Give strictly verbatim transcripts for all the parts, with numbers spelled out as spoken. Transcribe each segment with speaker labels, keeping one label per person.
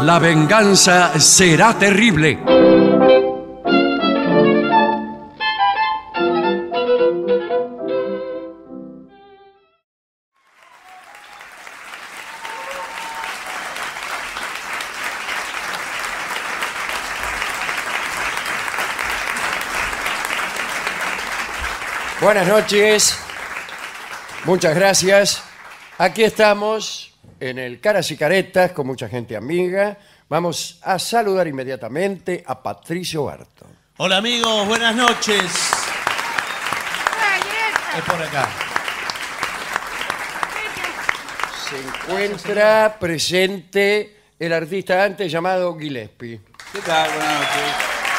Speaker 1: La venganza será terrible.
Speaker 2: Buenas noches, muchas gracias. Aquí estamos en el Caras y Caretas con mucha gente amiga. Vamos a saludar inmediatamente a Patricio Barto.
Speaker 3: Hola amigos, buenas noches. Es por acá.
Speaker 2: Se encuentra presente el artista antes llamado Gillespie.
Speaker 3: ¿Qué tal? Buenas noches.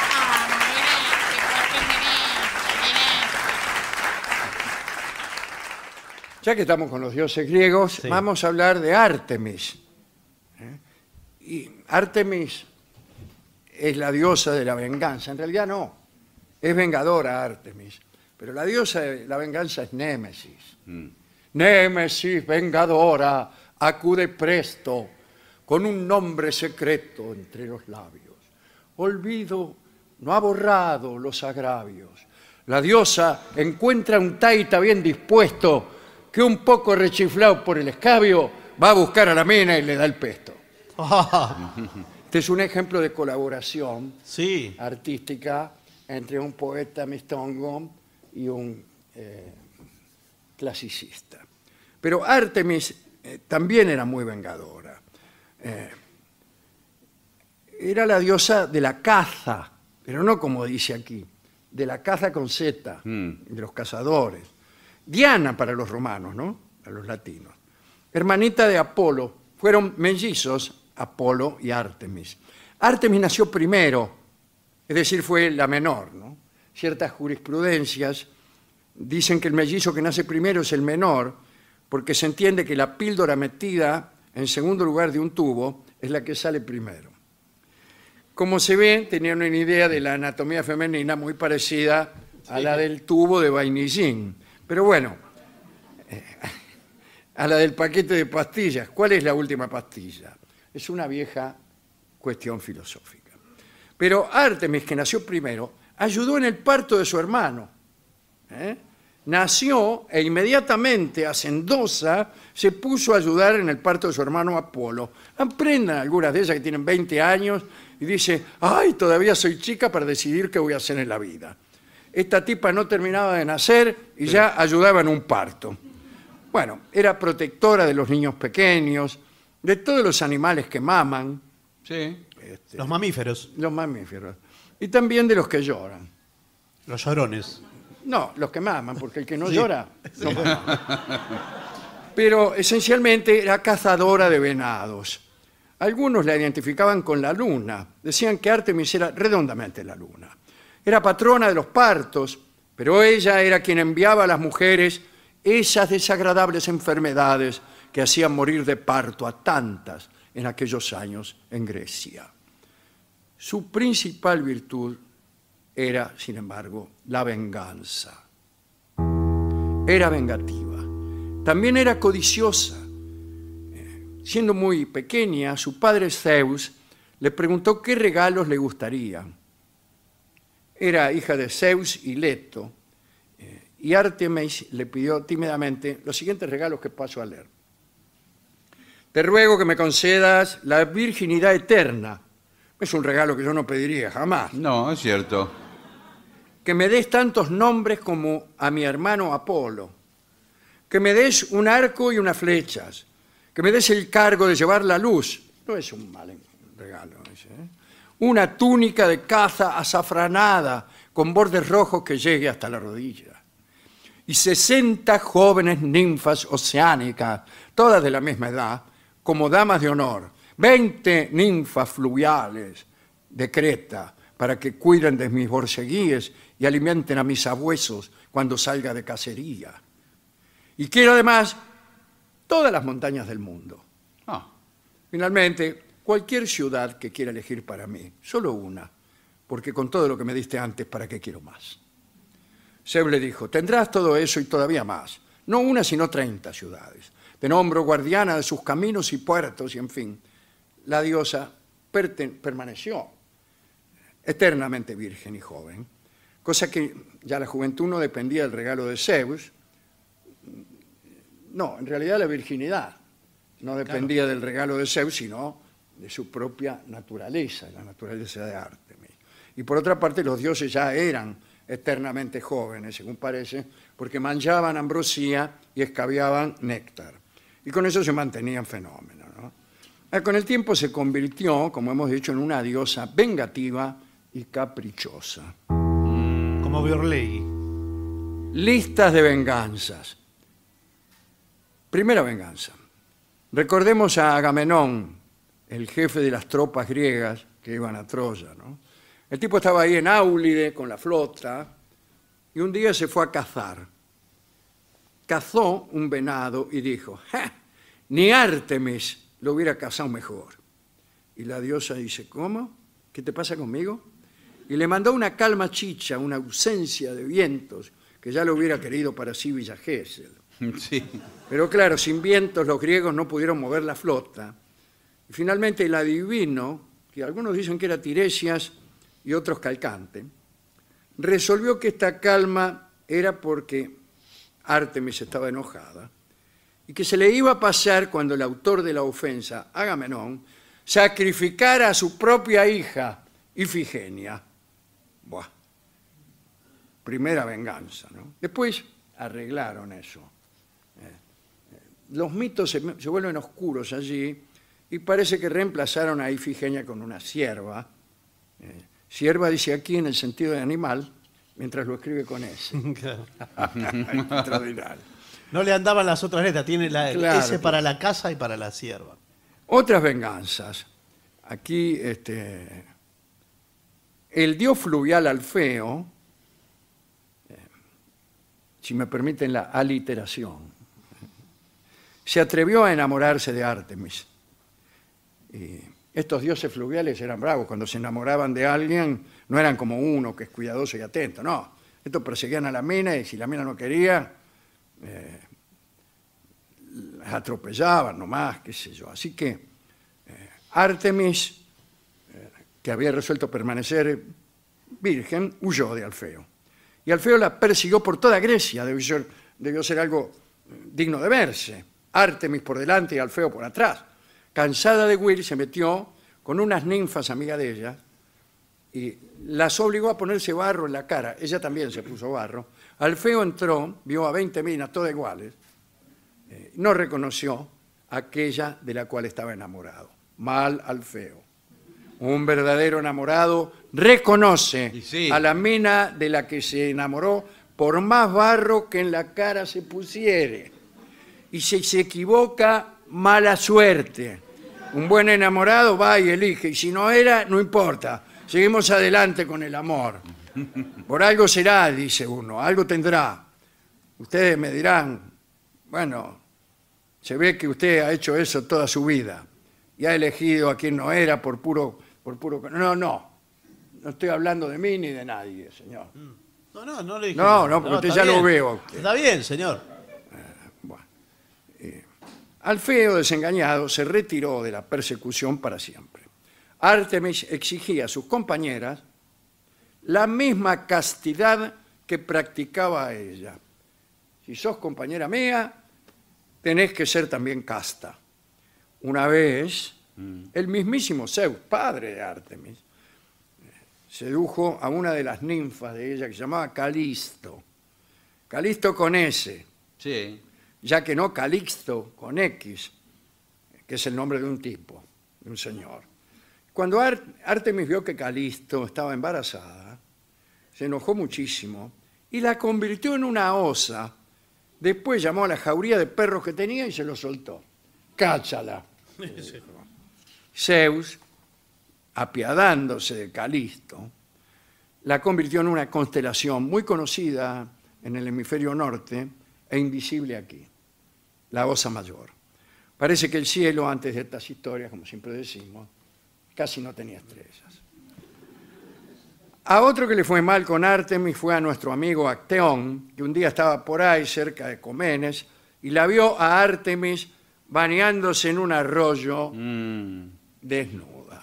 Speaker 2: Ya que estamos con los dioses griegos, sí, vamos a hablar de Artemis. ¿Eh? Y Artemis es la diosa de la venganza. En realidad no, es vengadora Artemis. Pero la diosa de la venganza es Némesis. Mm. Némesis, vengadora, acude presto, con un nombre secreto entre los labios. Olvido no ha borrado los agravios. La diosa encuentra un taita bien dispuesto, que un poco rechiflado por el escabio va a buscar a la mina y le da el pesto. Este es un ejemplo de colaboración
Speaker 3: sí.
Speaker 2: artística entre un poeta mistongo y un eh, clasicista. Pero Artemis eh, también era muy vengadora. Eh, era la diosa de la caza, pero no como dice aquí, de la caza con Z, mm. de los cazadores. Diana para los romanos, ¿no? Para los latinos. Hermanita de Apolo. Fueron mellizos Apolo y Artemis. Artemis nació primero, es decir, fue la menor, ¿no? Ciertas jurisprudencias dicen que el mellizo que nace primero es el menor, porque se entiende que la píldora metida en segundo lugar de un tubo es la que sale primero. Como se ve, tenían una idea de la anatomía femenina muy parecida a la del tubo de vainillín. Pero bueno, eh, a la del paquete de pastillas. ¿Cuál es la última pastilla? Es una vieja cuestión filosófica. Pero Artemis, que nació primero, ayudó en el parto de su hermano. ¿Eh? Nació e inmediatamente, hacendosa, se puso a ayudar en el parto de su hermano Apolo. Aprendan algunas de ellas que tienen veinte años y dice, ay, todavía soy chica para decidir qué voy a hacer en la vida. Esta tipa no terminaba de nacer y sí. ya ayudaba en un parto. Bueno, era protectora de los niños pequeños, de todos los animales que maman.
Speaker 3: Sí. Este, los mamíferos.
Speaker 2: Los mamíferos. Y también de los que lloran.
Speaker 3: Los llorones.
Speaker 2: No, los que maman, porque el que no sí. llora
Speaker 3: sí.
Speaker 2: no mama. Pero esencialmente era cazadora de venados. Algunos la identificaban con la luna. Decían que Artemis era redondamente la luna. Era patrona de los partos, pero ella era quien enviaba a las mujeres esas desagradables enfermedades que hacían morir de parto a tantas en aquellos años en Grecia. Su principal virtud era, sin embargo, la venganza. Era vengativa. También era codiciosa. Siendo muy pequeña, su padre Zeus le preguntó qué regalos le gustarían. Era hija de Zeus y Leto, eh, y Artemis le pidió tímidamente los siguientes regalos que paso a leer. Te ruego que me concedas la virginidad eterna. Es un regalo que yo no pediría jamás.
Speaker 4: No, es cierto.
Speaker 2: Que me des tantos nombres como a mi hermano Apolo. Que me des un arco y unas flechas. Que me des el cargo de llevar la luz. No es un mal regalo ese, ¿eh? Una túnica de caza azafranada con bordes rojos que llegue hasta la rodilla. Y sesenta jóvenes ninfas oceánicas, todas de la misma edad, como damas de honor. Veinte ninfas fluviales de Creta para que cuiden de mis borceguíes y alimenten a mis sabuesos cuando salga de cacería. Y quiero además todas las montañas del mundo.
Speaker 4: Ah.
Speaker 2: Finalmente, cualquier ciudad que quiera elegir para mí, solo una, porque con todo lo que me diste antes, ¿para qué quiero más? Zeus le dijo, tendrás todo eso y todavía más, no una sino treinta ciudades. Te nombro guardiana de sus caminos y puertos y en fin. La diosa perten- permaneció eternamente virgen y joven, cosa que ya la juventud no dependía del regalo de Zeus. No, en realidad la virginidad no dependía claro. del regalo de Zeus, sino de su propia naturaleza, la naturaleza de Artemis. Y por otra parte, los dioses ya eran eternamente jóvenes, según parece, porque manchaban ambrosía y escabiaban néctar. Y con eso se mantenían fenómenos, ¿no? Eh, con el tiempo se convirtió, como hemos dicho, en una diosa vengativa y caprichosa.
Speaker 3: Como Biorley.
Speaker 2: Listas de venganzas. Primera venganza. Recordemos a Agamenón, el jefe de las tropas griegas que iban a Troya, ¿no? El tipo estaba ahí en Áulide con la flota y un día se fue a cazar. Cazó un venado y dijo, ¡ja! Ni Artemis lo hubiera cazado mejor. Y la diosa dice, ¿cómo? ¿Qué te pasa conmigo? Y le mandó una calma chicha, una ausencia de vientos, que ya lo hubiera querido para sí Villa Gesell.
Speaker 4: Sí.
Speaker 2: Pero claro, sin vientos los griegos no pudieron mover la flota. Y finalmente el adivino, que algunos dicen que era Tiresias y otros Calcante, resolvió que esta calma era porque Artemis estaba enojada y que se le iba a pasar cuando el autor de la ofensa, Agamenón, sacrificara a su propia hija, Ifigenia. Buah. Primera venganza, ¿no? Después arreglaron eso. Los mitos se, se vuelven oscuros allí y parece que reemplazaron a Ifigenia con una cierva. Eh, cierva dice aquí en el sentido de animal, mientras lo escribe con S. Extraordinario.
Speaker 3: No le andaban las otras letras, tiene la
Speaker 2: Claro,
Speaker 3: S
Speaker 2: claro.
Speaker 3: para la casa y para la sierva.
Speaker 2: Otras venganzas. Aquí, este, el dios fluvial Alfeo, eh, si me permiten la aliteración, se atrevió a enamorarse de Artemis. Y estos dioses fluviales eran bravos. Cuando se enamoraban de alguien, no eran como uno que es cuidadoso y atento. No, estos perseguían a la mina y si la mina no quería, eh, las atropellaban nomás, qué sé yo. Así que eh, Artemis, eh, que había resuelto permanecer virgen, huyó de Alfeo. Y Alfeo la persiguió por toda Grecia. Debió ser, debió ser algo digno de verse. Artemis por delante y Alfeo por atrás. Cansada de huir, se metió con unas ninfas amigas de ella y las obligó a ponerse barro en la cara. Ella también se puso barro. Alfeo entró, vio a veinte minas todas iguales, eh, no reconoció a aquella de la cual estaba enamorado. Mal Alfeo. Un verdadero enamorado reconoce
Speaker 4: sí.
Speaker 2: a la mina de la que se enamoró por más barro que en la cara se pusiere. Y si se equivoca, mala suerte. Un buen enamorado va y elige, y si no era, no importa. Seguimos adelante con el amor. Por algo será, dice uno, algo tendrá. Ustedes me dirán, bueno, se ve que usted ha hecho eso toda su vida y ha elegido a quien no era por puro... Por puro... No, no, no estoy hablando de mí ni de nadie, señor.
Speaker 3: No, no, no le dije.
Speaker 2: No, no, porque usted
Speaker 3: está
Speaker 2: ya
Speaker 3: bien.
Speaker 2: lo veo. Usted.
Speaker 3: Está bien, señor.
Speaker 2: Alfeo, desengañado, se retiró de la persecución para siempre. Artemis exigía a sus compañeras la misma castidad que practicaba ella. Si sos compañera mía, tenés que ser también casta. Una vez, mm. el mismísimo Zeus, padre de Artemis, sedujo a una de las ninfas de ella que se llamaba Calisto. Calisto con S.
Speaker 4: Sí.
Speaker 2: Ya que no Calixto con X, que es el nombre de un tipo, de un señor. Cuando Ar Artemis vio que Calisto estaba embarazada, se enojó muchísimo y la convirtió en una osa. Después llamó a la jauría de perros que tenía y se lo soltó. ¡Cáchala! Zeus, apiadándose de Calisto, la convirtió en una constelación muy conocida en el hemisferio norte e invisible aquí, la Osa Mayor. Parece que el cielo, antes de estas historias, como siempre decimos, casi no tenía estrellas. A otro que le fue mal con Artemis fue a nuestro amigo Acteón, que un día estaba por ahí cerca de Comenes y la vio a Artemis bañándose en un arroyo mm. desnuda.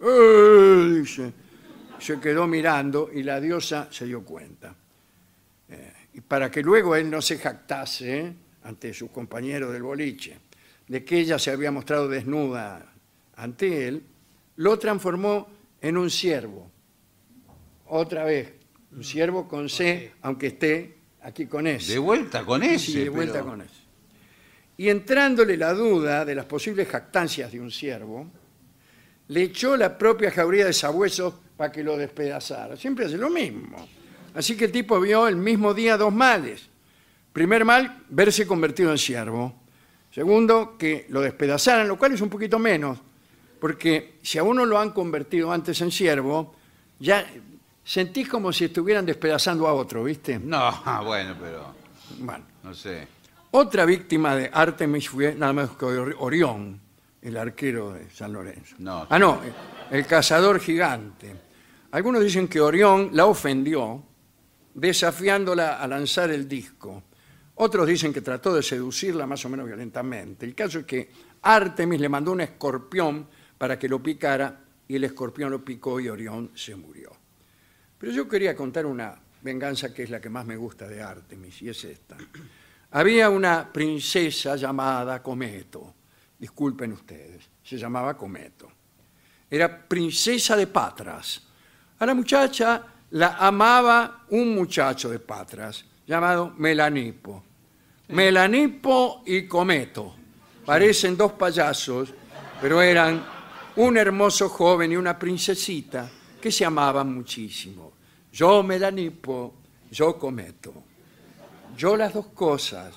Speaker 2: ¡Eh! Dice. Se quedó mirando y la diosa se dio cuenta. Eh, y para que luego él no se jactase ¿eh? ante sus compañeros del boliche de que ella se había mostrado desnuda ante él, lo transformó en un ciervo. Otra vez, un ciervo con C, aunque esté aquí con S.
Speaker 4: De vuelta con ese.
Speaker 2: Sí, de vuelta
Speaker 4: pero-
Speaker 2: con S. Y entrándole la duda de las posibles jactancias de un ciervo, le echó la propia jauría de sabuesos para que lo despedazara. Siempre hace lo mismo. Así que el tipo vio el mismo día dos males. Primer mal, verse convertido en ciervo. Segundo, que lo despedazaran, lo cual es un poquito menos, porque si a uno lo han convertido antes en ciervo, ya sentís como si estuvieran despedazando a otro, ¿viste?
Speaker 4: No, bueno, pero
Speaker 2: Bueno.
Speaker 4: no sé.
Speaker 2: Otra víctima de Artemis fue nada más que Or- Orión, el arquero de San Lorenzo.
Speaker 4: No.
Speaker 2: Ah, no, el cazador gigante. Algunos dicen que Orión la ofendió desafiándola a lanzar el disco. Otros dicen que trató de seducirla más o menos violentamente. El caso es que Artemis le mandó un escorpión para que lo picara y el escorpión lo picó y Orión se murió. Pero yo quería contar una venganza que es la que más me gusta de Artemis y es esta. Había una princesa llamada Cometo. Disculpen ustedes, se llamaba Cometo. Era princesa de Patras. A la muchacha la amaba un muchacho de Patras llamado Melanipo. Melanipo y Cometo. Parecen dos payasos, pero eran un hermoso joven y una princesita que se amaban muchísimo. Yo Melanipo, yo Cometo. Yo las dos cosas.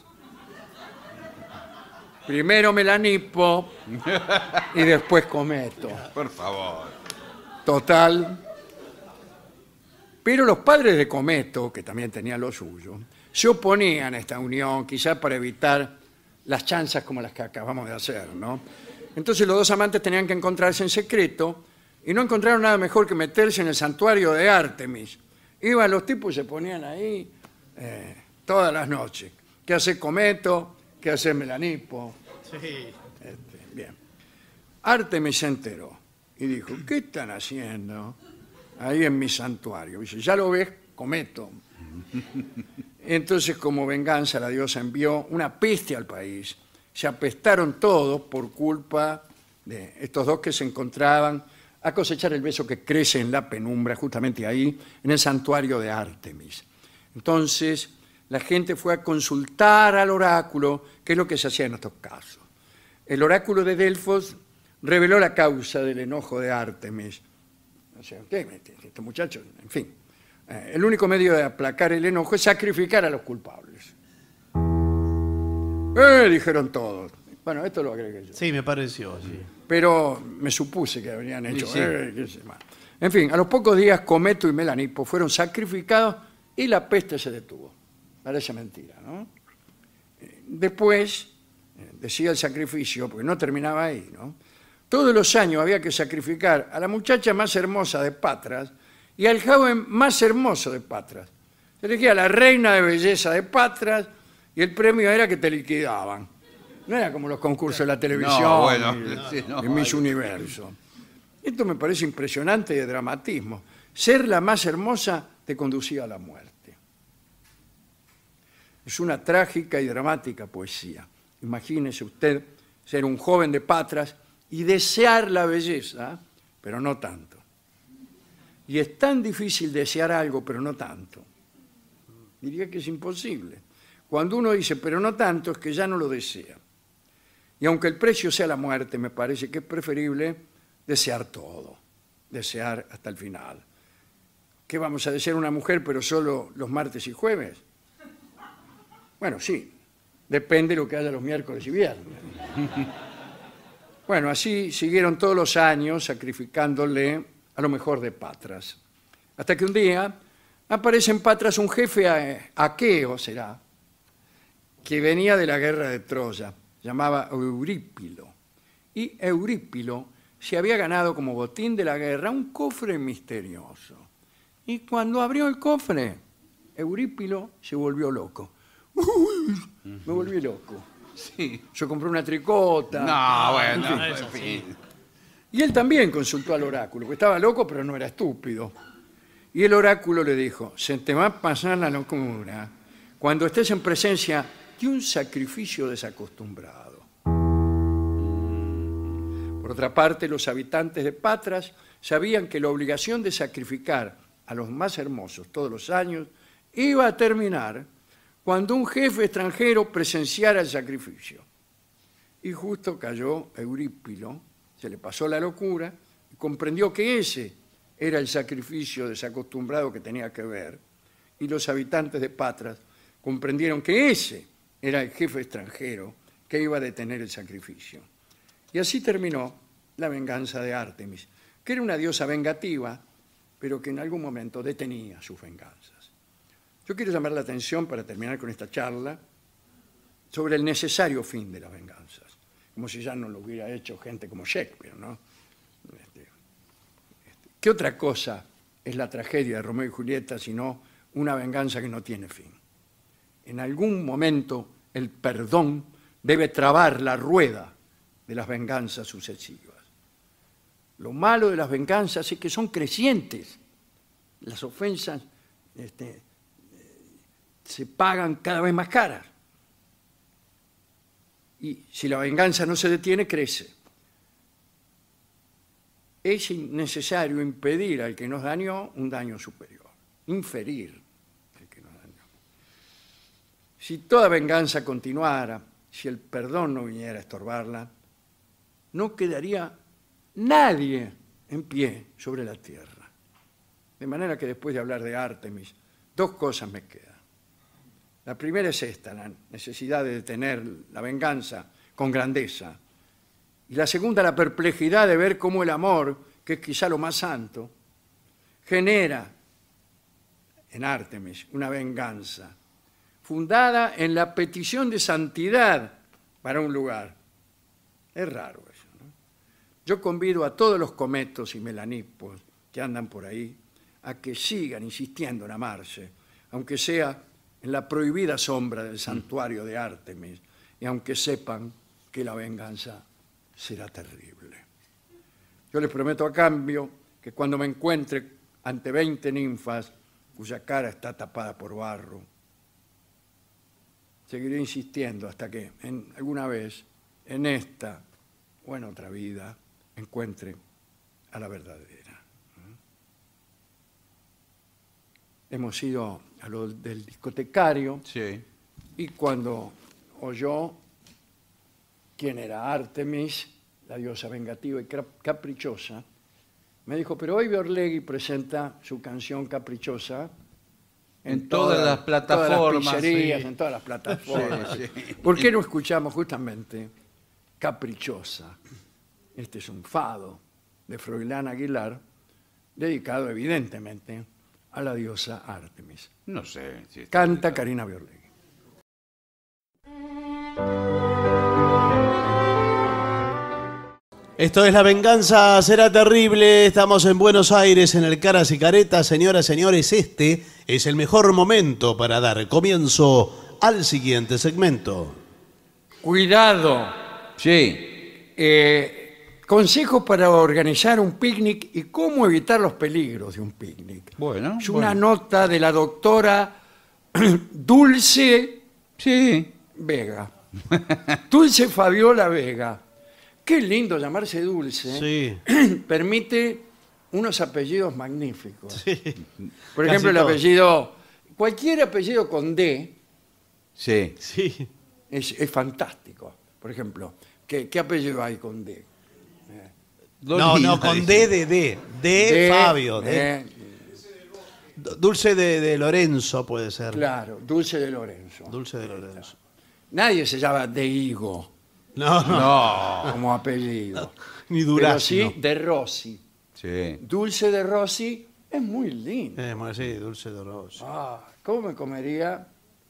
Speaker 2: Primero Melanipo y después Cometo.
Speaker 4: Por favor.
Speaker 2: Total. Pero los padres de Cometo, que también tenían lo suyo, se oponían a esta unión, quizás para evitar las chanzas como las que acabamos de hacer, ¿no? Entonces los dos amantes tenían que encontrarse en secreto y no encontraron nada mejor que meterse en el santuario de Artemis. Iban los tipos y se ponían ahí eh, todas las noches. ¿Qué hace Cometo? ¿Qué hace Melanipo?
Speaker 3: Sí.
Speaker 2: Este, bien. Artemis se enteró y dijo, ¿qué están haciendo ahí en mi santuario? Dice, ya lo ves, Cometo. Entonces, como venganza, la diosa envió una peste al país. Se apestaron todos por culpa de estos dos que se encontraban a cosechar el beso que crece en la penumbra, justamente ahí, en el santuario de Artemis. Entonces, la gente fue a consultar al oráculo, que es lo que se hacía en estos casos. El oráculo de Delfos reveló la causa del enojo de Artemis. O sea, ¿qué? Este muchacho, en fin. Eh, el único medio de aplacar el enojo es sacrificar a los culpables. ¡Eh! Dijeron todos. Bueno, esto lo agregué yo.
Speaker 3: Sí, me pareció, sí.
Speaker 2: Pero me supuse que habrían hecho.
Speaker 4: Sí, sí.
Speaker 2: eh, qué sé más. En fin, a los pocos días Cometo y Melanipo fueron sacrificados y la peste se detuvo. Parece mentira, ¿no? Eh, Después, eh, decía el sacrificio, porque no terminaba ahí, ¿no? Todos los años había que sacrificar a la muchacha más hermosa de Patras y al joven más hermoso de Patras. Se elegía a la reina de belleza de Patras y el premio era que te liquidaban. No era como los concursos de la televisión
Speaker 4: No, bueno,
Speaker 2: y,
Speaker 4: sí, no,
Speaker 2: y Miss
Speaker 4: hay-
Speaker 2: Universo. Esto me parece impresionante de dramatismo. Ser la más hermosa te conducía a la muerte. Es una trágica y dramática poesía. Imagínese usted ser un joven de Patras y desear la belleza, pero no tanto. Y es tan difícil desear algo, pero no tanto. Diría que es imposible. Cuando uno dice, pero no tanto, es que ya no lo desea. Y aunque el precio sea la muerte, me parece que es preferible desear todo, desear hasta el final. ¿Qué vamos a desear una mujer, pero solo los martes y jueves? Bueno, sí, depende de lo que haya los miércoles y viernes. Bueno, así siguieron todos los años sacrificándole a lo mejor de Patras. Hasta que un día aparece en Patras un jefe a- aqueo, será, que venía de la guerra de Troya, llamaba Eurípilo. Y Eurípilo se había ganado como botín de la guerra un cofre misterioso. Y cuando abrió el cofre, Eurípilo se volvió loco. Uy, me volví loco.
Speaker 4: Sí.
Speaker 2: Yo compré una tricota.
Speaker 4: No, bueno,
Speaker 3: no,
Speaker 4: en
Speaker 3: eso
Speaker 4: fin.
Speaker 2: Y él también consultó al oráculo, porque estaba loco, pero no era estúpido. Y el oráculo le dijo, se te va a pasar la locura cuando estés en presencia de un sacrificio desacostumbrado. Por otra parte, los habitantes de Patras sabían que la obligación de sacrificar a los más hermosos todos los años iba a terminar cuando un jefe extranjero presenciara el sacrificio. Y justo cayó Eurípilo, se le pasó la locura y comprendió que ese era el sacrificio desacostumbrado que tenía que ver, y los habitantes de Patras comprendieron que ese era el jefe extranjero que iba a detener el sacrificio. Y así terminó la venganza de Ártemis, que era una diosa vengativa, pero que en algún momento detenía sus venganzas. Yo quiero llamar la atención, para terminar con esta charla, sobre el necesario fin de las venganzas, como si ya no lo hubiera hecho gente como Shakespeare, ¿no? Este, este, ¿Qué otra cosa es la tragedia de Romeo y Julieta sino una venganza que no tiene fin? En algún momento el perdón debe trabar la rueda de las venganzas sucesivas. Lo malo de las venganzas es que son crecientes. Las ofensas este, se pagan cada vez más caras. Y si la venganza no se detiene, crece. Es necesario impedir al que nos dañó un daño superior, inferir al que nos dañó. Si toda venganza continuara, si el perdón no viniera a estorbarla, no quedaría nadie en pie sobre la tierra. De manera que después de hablar de Ártemis, dos cosas me quedan. La primera es esta, la necesidad de detener la venganza con grandeza. Y la segunda, la perplejidad de ver cómo el amor, que es quizá lo más santo, genera en Ártemis una venganza fundada en la petición de santidad para un lugar. Es raro eso, ¿no? Yo convido a todos los cometos y melanipos que andan por ahí a que sigan insistiendo en amarse, aunque sea en la prohibida sombra del santuario de Ártemis, y aunque sepan que la venganza será terrible. Yo les prometo a cambio que cuando me encuentre ante veinte ninfas cuya cara está tapada por barro, seguiré insistiendo hasta que en, alguna vez, en esta o en otra vida, encuentre a la verdadera. Hemos ido a lo del discotecario,
Speaker 4: Sí.
Speaker 2: y cuando oyó quién era Ártemis, la diosa vengativa y caprichosa, me dijo, pero hoy Biorlegui presenta su canción Caprichosa en,
Speaker 4: En todas las plataformas,
Speaker 2: todas las pizzerías,
Speaker 4: sí.
Speaker 2: en todas las plataformas.
Speaker 4: Sí, sí.
Speaker 2: ¿Por qué no escuchamos justamente Caprichosa? Este es un fado de Froilán Aguilar, dedicado evidentemente a la diosa Ártemis.
Speaker 4: No sé. Si está
Speaker 2: Canta
Speaker 4: dedicado.
Speaker 2: Karina Biorlegui.
Speaker 3: Esto es La Venganza Será Terrible. Estamos en Buenos Aires, en el Caras y Caretas. Señoras y señores, este es el mejor momento para dar comienzo al siguiente segmento.
Speaker 2: Cuidado.
Speaker 4: Sí.
Speaker 2: Eh, consejos para organizar un picnic y cómo evitar los peligros de un picnic.
Speaker 4: Bueno.
Speaker 2: Es una
Speaker 4: bueno.
Speaker 2: nota de la doctora Dulce
Speaker 4: Sí.
Speaker 2: Vega. Dulce Fabiola Vega. Qué lindo llamarse Dulce.
Speaker 3: Sí.
Speaker 2: Permite unos apellidos magníficos.
Speaker 3: Sí.
Speaker 2: Por
Speaker 3: Casi
Speaker 2: ejemplo, el
Speaker 3: todos.
Speaker 2: apellido, cualquier apellido con D
Speaker 4: Sí.
Speaker 3: Sí.
Speaker 2: es, es fantástico. Por ejemplo, ¿qué, qué apellido hay con D?
Speaker 3: No, no, con D de D. De Fabio. de-
Speaker 2: D,
Speaker 3: Dulce de, de Lorenzo puede ser.
Speaker 2: claro, Dulce de Lorenzo.
Speaker 3: Dulce de Lorenzo.
Speaker 2: Nadie se llama De Higo
Speaker 3: No, no.
Speaker 4: No.
Speaker 2: como apellido.
Speaker 3: Ni
Speaker 2: Pero
Speaker 3: Durazno.
Speaker 2: sí de Rossi.
Speaker 4: Sí.
Speaker 2: Dulce de Rossi es muy lindo.
Speaker 3: Eh, bueno, sí, Dulce de Lorenzo.
Speaker 2: Ah, ¿cómo me comería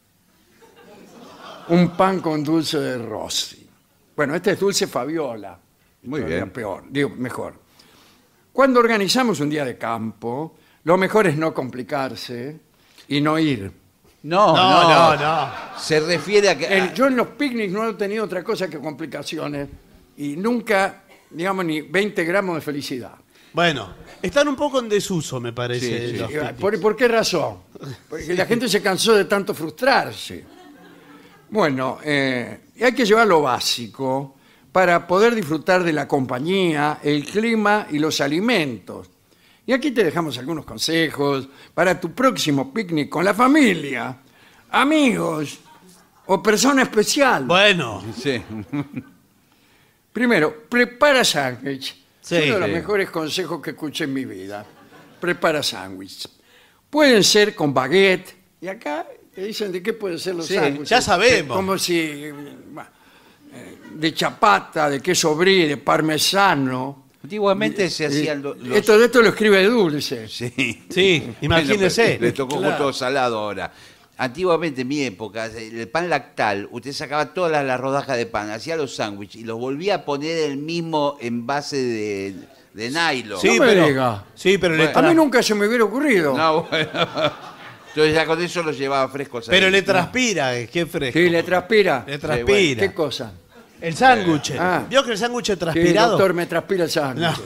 Speaker 2: un pan con dulce de Rossi? Bueno, este es Dulce Fabiola.
Speaker 4: Muy
Speaker 2: Todavía
Speaker 4: bien.
Speaker 2: Peor, digo, mejor. Cuando organizamos un día de campo, lo mejor es no complicarse y no ir.
Speaker 4: No,
Speaker 3: No,
Speaker 4: no,
Speaker 3: no, no.
Speaker 4: Se refiere a que.
Speaker 2: El- yo en los picnics no he tenido otra cosa que complicaciones y nunca digamos, ni veinte gramos de felicidad.
Speaker 3: Bueno, están un poco en desuso, me parece.
Speaker 4: Sí, sí.
Speaker 3: los
Speaker 2: Eh,
Speaker 3: picnics.
Speaker 2: ¿Por, por qué razón? Porque la gente se cansó de tanto frustrarse. Bueno, eh, hay que llevar lo básico para poder disfrutar de la compañía, el clima y los alimentos. Y aquí te dejamos algunos consejos para tu próximo picnic con la familia, amigos o persona especial.
Speaker 3: Bueno,
Speaker 4: Sí.
Speaker 2: Primero, prepara sándwich.
Speaker 3: Sí.
Speaker 2: Es uno de los
Speaker 4: Sí.
Speaker 2: mejores consejos que escuché en mi vida. Prepara sándwich. Pueden ser con baguette. Y acá te dicen de qué pueden ser los
Speaker 4: Sí,
Speaker 2: sándwiches.
Speaker 3: ya sabemos.
Speaker 2: Como si... eh, de chapata, de queso brie, de parmesano.
Speaker 4: Antiguamente se
Speaker 2: Eh,
Speaker 4: hacían lo- los...
Speaker 2: Esto, esto lo escribe Dulce.
Speaker 4: Sí.
Speaker 3: sí, imagínese.
Speaker 4: Bueno, le tocó
Speaker 2: Claro.
Speaker 4: justo salado ahora. Antiguamente, en mi época, el pan lactal, usted sacaba todas las, las rodajas de pan, hacía los sándwiches y los volvía a poner en el mismo envase de, de nylon.
Speaker 3: Sí,
Speaker 2: No me
Speaker 3: pero,
Speaker 2: diga.
Speaker 3: sí, pero, le
Speaker 4: Bueno.
Speaker 2: A mí
Speaker 3: tra-
Speaker 2: nunca se me hubiera ocurrido.
Speaker 4: No, bueno. Entonces ya con eso los llevaba frescos ahí.
Speaker 3: pero le transpira, eh, qué fresco.
Speaker 2: Sí, le transpira.
Speaker 3: Le
Speaker 2: ¿Qué
Speaker 3: transpira.
Speaker 2: cosa?
Speaker 3: El sándwich.
Speaker 2: Ah.
Speaker 3: ¿Vio que el sándwich
Speaker 2: Sí,
Speaker 3: transpirado?
Speaker 2: doctor, me transpira el sándwich.
Speaker 3: No.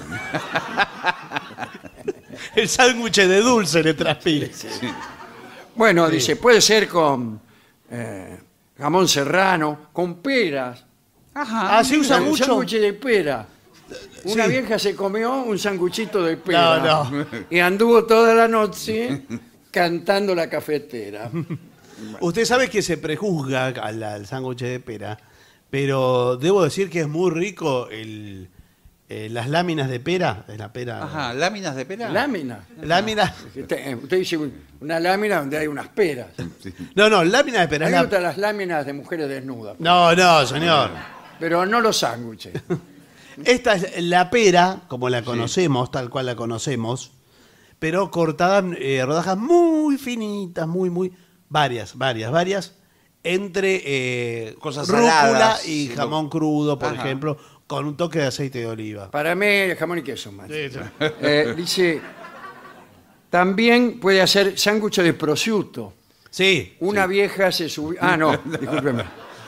Speaker 3: El sándwich de dulce le transpira.
Speaker 2: Bueno, dice, puede ser con eh, jamón serrano, con peras.
Speaker 3: Ah, ¿se usa
Speaker 2: Un
Speaker 3: mucho?
Speaker 2: sándwich de pera. Una
Speaker 3: Sí.
Speaker 2: vieja se comió un sanguchito de pera.
Speaker 3: No, no.
Speaker 2: Y anduvo toda la noche cantando la cafetera.
Speaker 3: Usted sabe que se prejuzga al, al sándwich de pera, pero debo decir que es muy rico el, eh, las láminas de pera, de la pera.
Speaker 4: Ajá, láminas de pera.
Speaker 2: Lámina.
Speaker 3: Láminas.
Speaker 2: Usted, usted dice una lámina donde hay unas peras.
Speaker 3: No, no, láminas de
Speaker 2: A
Speaker 3: pera.
Speaker 2: mí
Speaker 3: es
Speaker 2: me
Speaker 3: la-
Speaker 2: gustan las láminas de mujeres desnudas,
Speaker 3: No, no, señor.
Speaker 2: pero no los sándwiches.
Speaker 3: Esta es la pera, como la conocemos, tal cual la conocemos, pero cortada en eh, rodajas muy finitas, muy, muy, varias, varias, varias, entre eh,
Speaker 4: Cosas
Speaker 3: rúcula
Speaker 4: saladas.
Speaker 3: y jamón crudo, por
Speaker 4: Ajá.
Speaker 3: ejemplo, con un toque de aceite de oliva.
Speaker 2: Para mí, jamón y queso, más.
Speaker 3: Sí, sí.
Speaker 2: Eh, dice, también puede hacer sándwiches de prosciutto.
Speaker 3: Sí,
Speaker 2: Una vieja se subió... Ah, no, discúlpeme.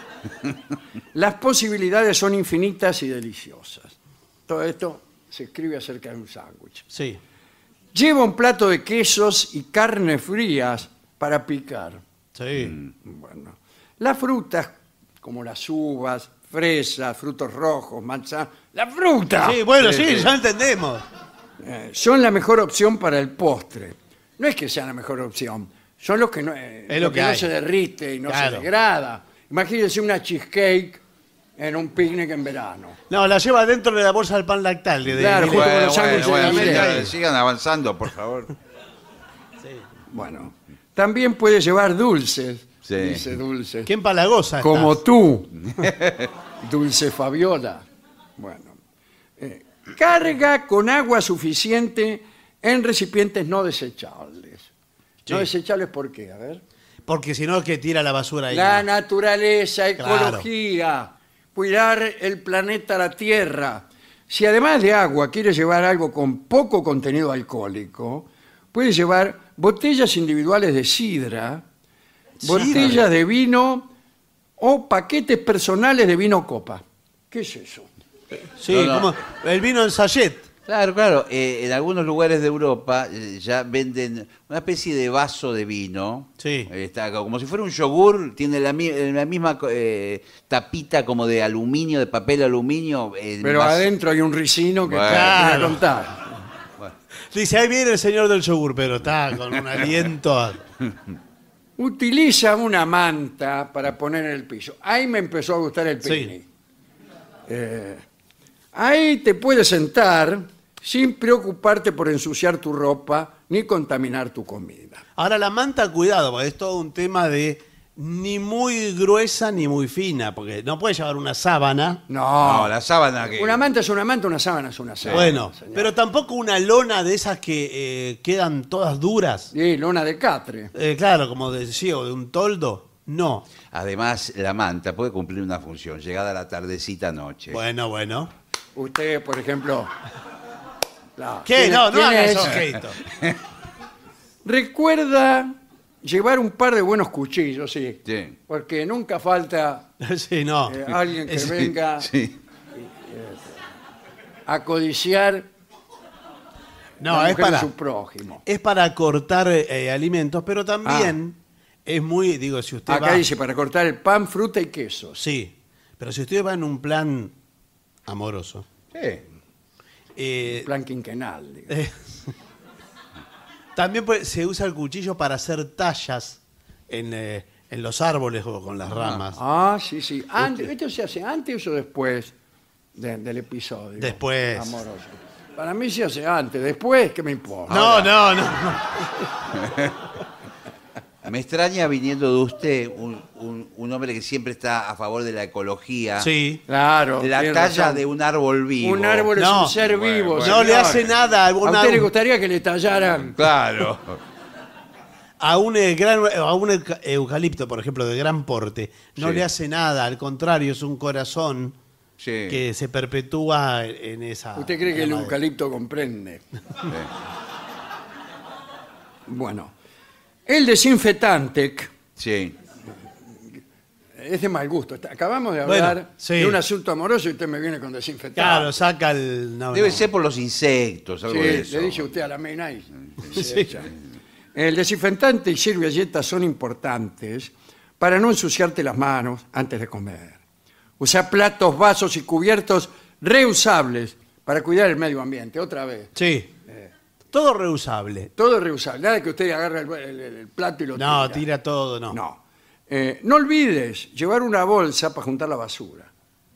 Speaker 2: Las posibilidades son infinitas y deliciosas. Todo esto se escribe acerca de un sándwich.
Speaker 3: sí.
Speaker 2: Lleva un plato de quesos y carnes frías para picar.
Speaker 3: Sí.
Speaker 2: Bueno, las frutas, como las uvas, fresas, frutos rojos, manzanas... ¡La fruta!
Speaker 3: Sí, bueno, sí, ya entendemos.
Speaker 2: Eh, son la mejor opción para el postre. No es que sean la mejor opción, son los que no, eh,
Speaker 3: Es lo
Speaker 2: los
Speaker 3: que
Speaker 2: no
Speaker 3: hay.
Speaker 2: se derrite y no
Speaker 3: Claro.
Speaker 2: se degrada. Imagínense una cheesecake en un picnic en verano.
Speaker 3: No, la lleva dentro de la bolsa del pan lactal. De, de-
Speaker 2: Claro,
Speaker 3: de-
Speaker 2: junto con
Speaker 4: Bueno,
Speaker 2: los
Speaker 4: bueno,
Speaker 2: sándwiches
Speaker 4: bueno,
Speaker 2: de
Speaker 4: sigan,
Speaker 2: miel.
Speaker 4: sigan avanzando, por favor.
Speaker 2: Bueno, también puede llevar dulces,
Speaker 4: Sí.
Speaker 2: dice Dulce,
Speaker 3: Qué empalagosa está.
Speaker 2: como tú, Dulce Fabiola. Bueno, eh, carga con agua suficiente en recipientes no desechables.
Speaker 3: Sí.
Speaker 2: No desechables, ¿por qué? A ver.
Speaker 3: Porque si no, es que tira la basura ahí.
Speaker 2: La naturaleza,
Speaker 3: Claro.
Speaker 2: ecología, cuidar el planeta, la Tierra. Si además de agua quiere llevar algo con poco contenido alcohólico, puede llevar botellas individuales de sidra, botellas de vino o paquetes personales de vino copa. ¿Qué es eso?
Speaker 3: Sí,
Speaker 4: No, no.
Speaker 3: como el vino en sachet.
Speaker 4: Claro, claro. eh, en algunos lugares de Europa eh, ya venden una especie de vaso de vino.
Speaker 3: Sí.
Speaker 4: Eh, está como si fuera un yogur, tiene la, mi- la misma eh, tapita como de aluminio, de papel aluminio. eh,
Speaker 2: Pero
Speaker 4: vas-
Speaker 2: adentro hay un ricino que
Speaker 4: Bueno.
Speaker 2: te voy a
Speaker 3: Claro.
Speaker 2: contar.
Speaker 3: Dice, ahí viene el señor del yogur, pero está con un aliento. a-
Speaker 2: Utiliza una manta para poner en el piso. Ahí me empezó a gustar el
Speaker 3: Sí.
Speaker 2: picnic. Eh, ahí te puedes sentar sin preocuparte por ensuciar tu ropa ni contaminar tu comida.
Speaker 3: Ahora, la manta, cuidado, porque es todo un tema de ni muy gruesa ni muy fina, porque no puedes llevar una sábana.
Speaker 2: No,
Speaker 4: No, la sábana que...
Speaker 2: una manta es una manta, una sábana es una sábana.
Speaker 3: Bueno,
Speaker 2: señor.
Speaker 3: pero tampoco una lona de esas que eh, quedan todas duras.
Speaker 2: Sí, lona de catre.
Speaker 3: Eh, claro, como decía, o de un toldo. No.
Speaker 4: Además, la manta puede cumplir una función, llegada la tardecita noche.
Speaker 3: Bueno, bueno.
Speaker 2: Usted, por ejemplo... la-
Speaker 3: ¿Qué?
Speaker 2: tiene-
Speaker 3: No, no
Speaker 2: tiene
Speaker 3: hagas
Speaker 2: eso.
Speaker 3: esos gestos.
Speaker 2: Recuerda llevar un par de buenos cuchillos, sí.
Speaker 4: Sí.
Speaker 2: Porque nunca falta
Speaker 3: Sí, no.
Speaker 2: eh, alguien que
Speaker 4: Sí,
Speaker 2: venga
Speaker 4: sí.
Speaker 2: a codiciar
Speaker 3: No,
Speaker 2: la
Speaker 3: es
Speaker 2: mujer de
Speaker 3: para,
Speaker 2: su prójimo.
Speaker 3: es para cortar eh, alimentos, pero también es muy, digo, si usted
Speaker 2: Acá
Speaker 3: va...
Speaker 2: dice para cortar el pan, fruta y quesos.
Speaker 3: Sí, pero si usted va en un plan amoroso,
Speaker 4: Sí.
Speaker 3: eh,
Speaker 2: Plan quinquenal. digo.
Speaker 3: eh, también puede- se usa el cuchillo para hacer tallas en, eh, en los árboles o con las ramas.
Speaker 2: Ah, sí, sí. Antes, ¿esto se hace antes o después de- del episodio?
Speaker 3: Después.
Speaker 2: Amoroso. Para mí se hace antes. Después, ¿qué me importa?
Speaker 3: No, no, no.
Speaker 4: Me extraña viniendo de usted, un, un- un hombre que siempre está a favor de la ecología.
Speaker 3: Sí.
Speaker 2: Claro.
Speaker 4: La
Speaker 2: tiene
Speaker 4: talla
Speaker 2: razón.
Speaker 4: de un árbol vivo.
Speaker 2: Un árbol es
Speaker 3: No.
Speaker 2: un ser
Speaker 4: Bueno,
Speaker 2: vivo.
Speaker 4: bueno.
Speaker 3: No le
Speaker 2: señor.
Speaker 3: hace nada a
Speaker 2: ¿A
Speaker 3: un
Speaker 2: usted le
Speaker 3: árbol-
Speaker 2: gustaría que le tallaran?
Speaker 4: Claro.
Speaker 3: a un, eh, gran, a un euca- eucalipto, por ejemplo, de gran porte. No
Speaker 4: Sí.
Speaker 3: le hace nada, al contrario, es un corazón
Speaker 4: Sí.
Speaker 3: que se perpetúa en esa...
Speaker 2: ¿Usted cree que
Speaker 3: en
Speaker 2: el
Speaker 3: la madera.
Speaker 2: eucalipto comprende?
Speaker 4: Sí.
Speaker 2: Bueno. El desinfetante
Speaker 4: Sí.
Speaker 2: es de mal gusto. Acabamos de
Speaker 3: Bueno,
Speaker 2: hablar
Speaker 3: sí.
Speaker 2: de un asunto amoroso y usted me viene con desinfetante.
Speaker 3: Claro, saca el... no,
Speaker 4: Debe
Speaker 3: no.
Speaker 4: ser por los insectos, algo
Speaker 2: Sí,
Speaker 4: de eso.
Speaker 2: le dice usted a la mina y se echa. El desinfectante y servilletas son importantes para no ensuciarte las manos antes de comer. Usa platos, vasos y cubiertos reusables para cuidar el medio ambiente. Otra vez.
Speaker 3: Sí. Todo reusable.
Speaker 2: Todo es reusable. Nada de que usted agarre el, el- el plato y lo
Speaker 3: No,
Speaker 2: tira.
Speaker 3: tira todo, no.
Speaker 2: No. Eh, no olvides llevar una bolsa para juntar la basura.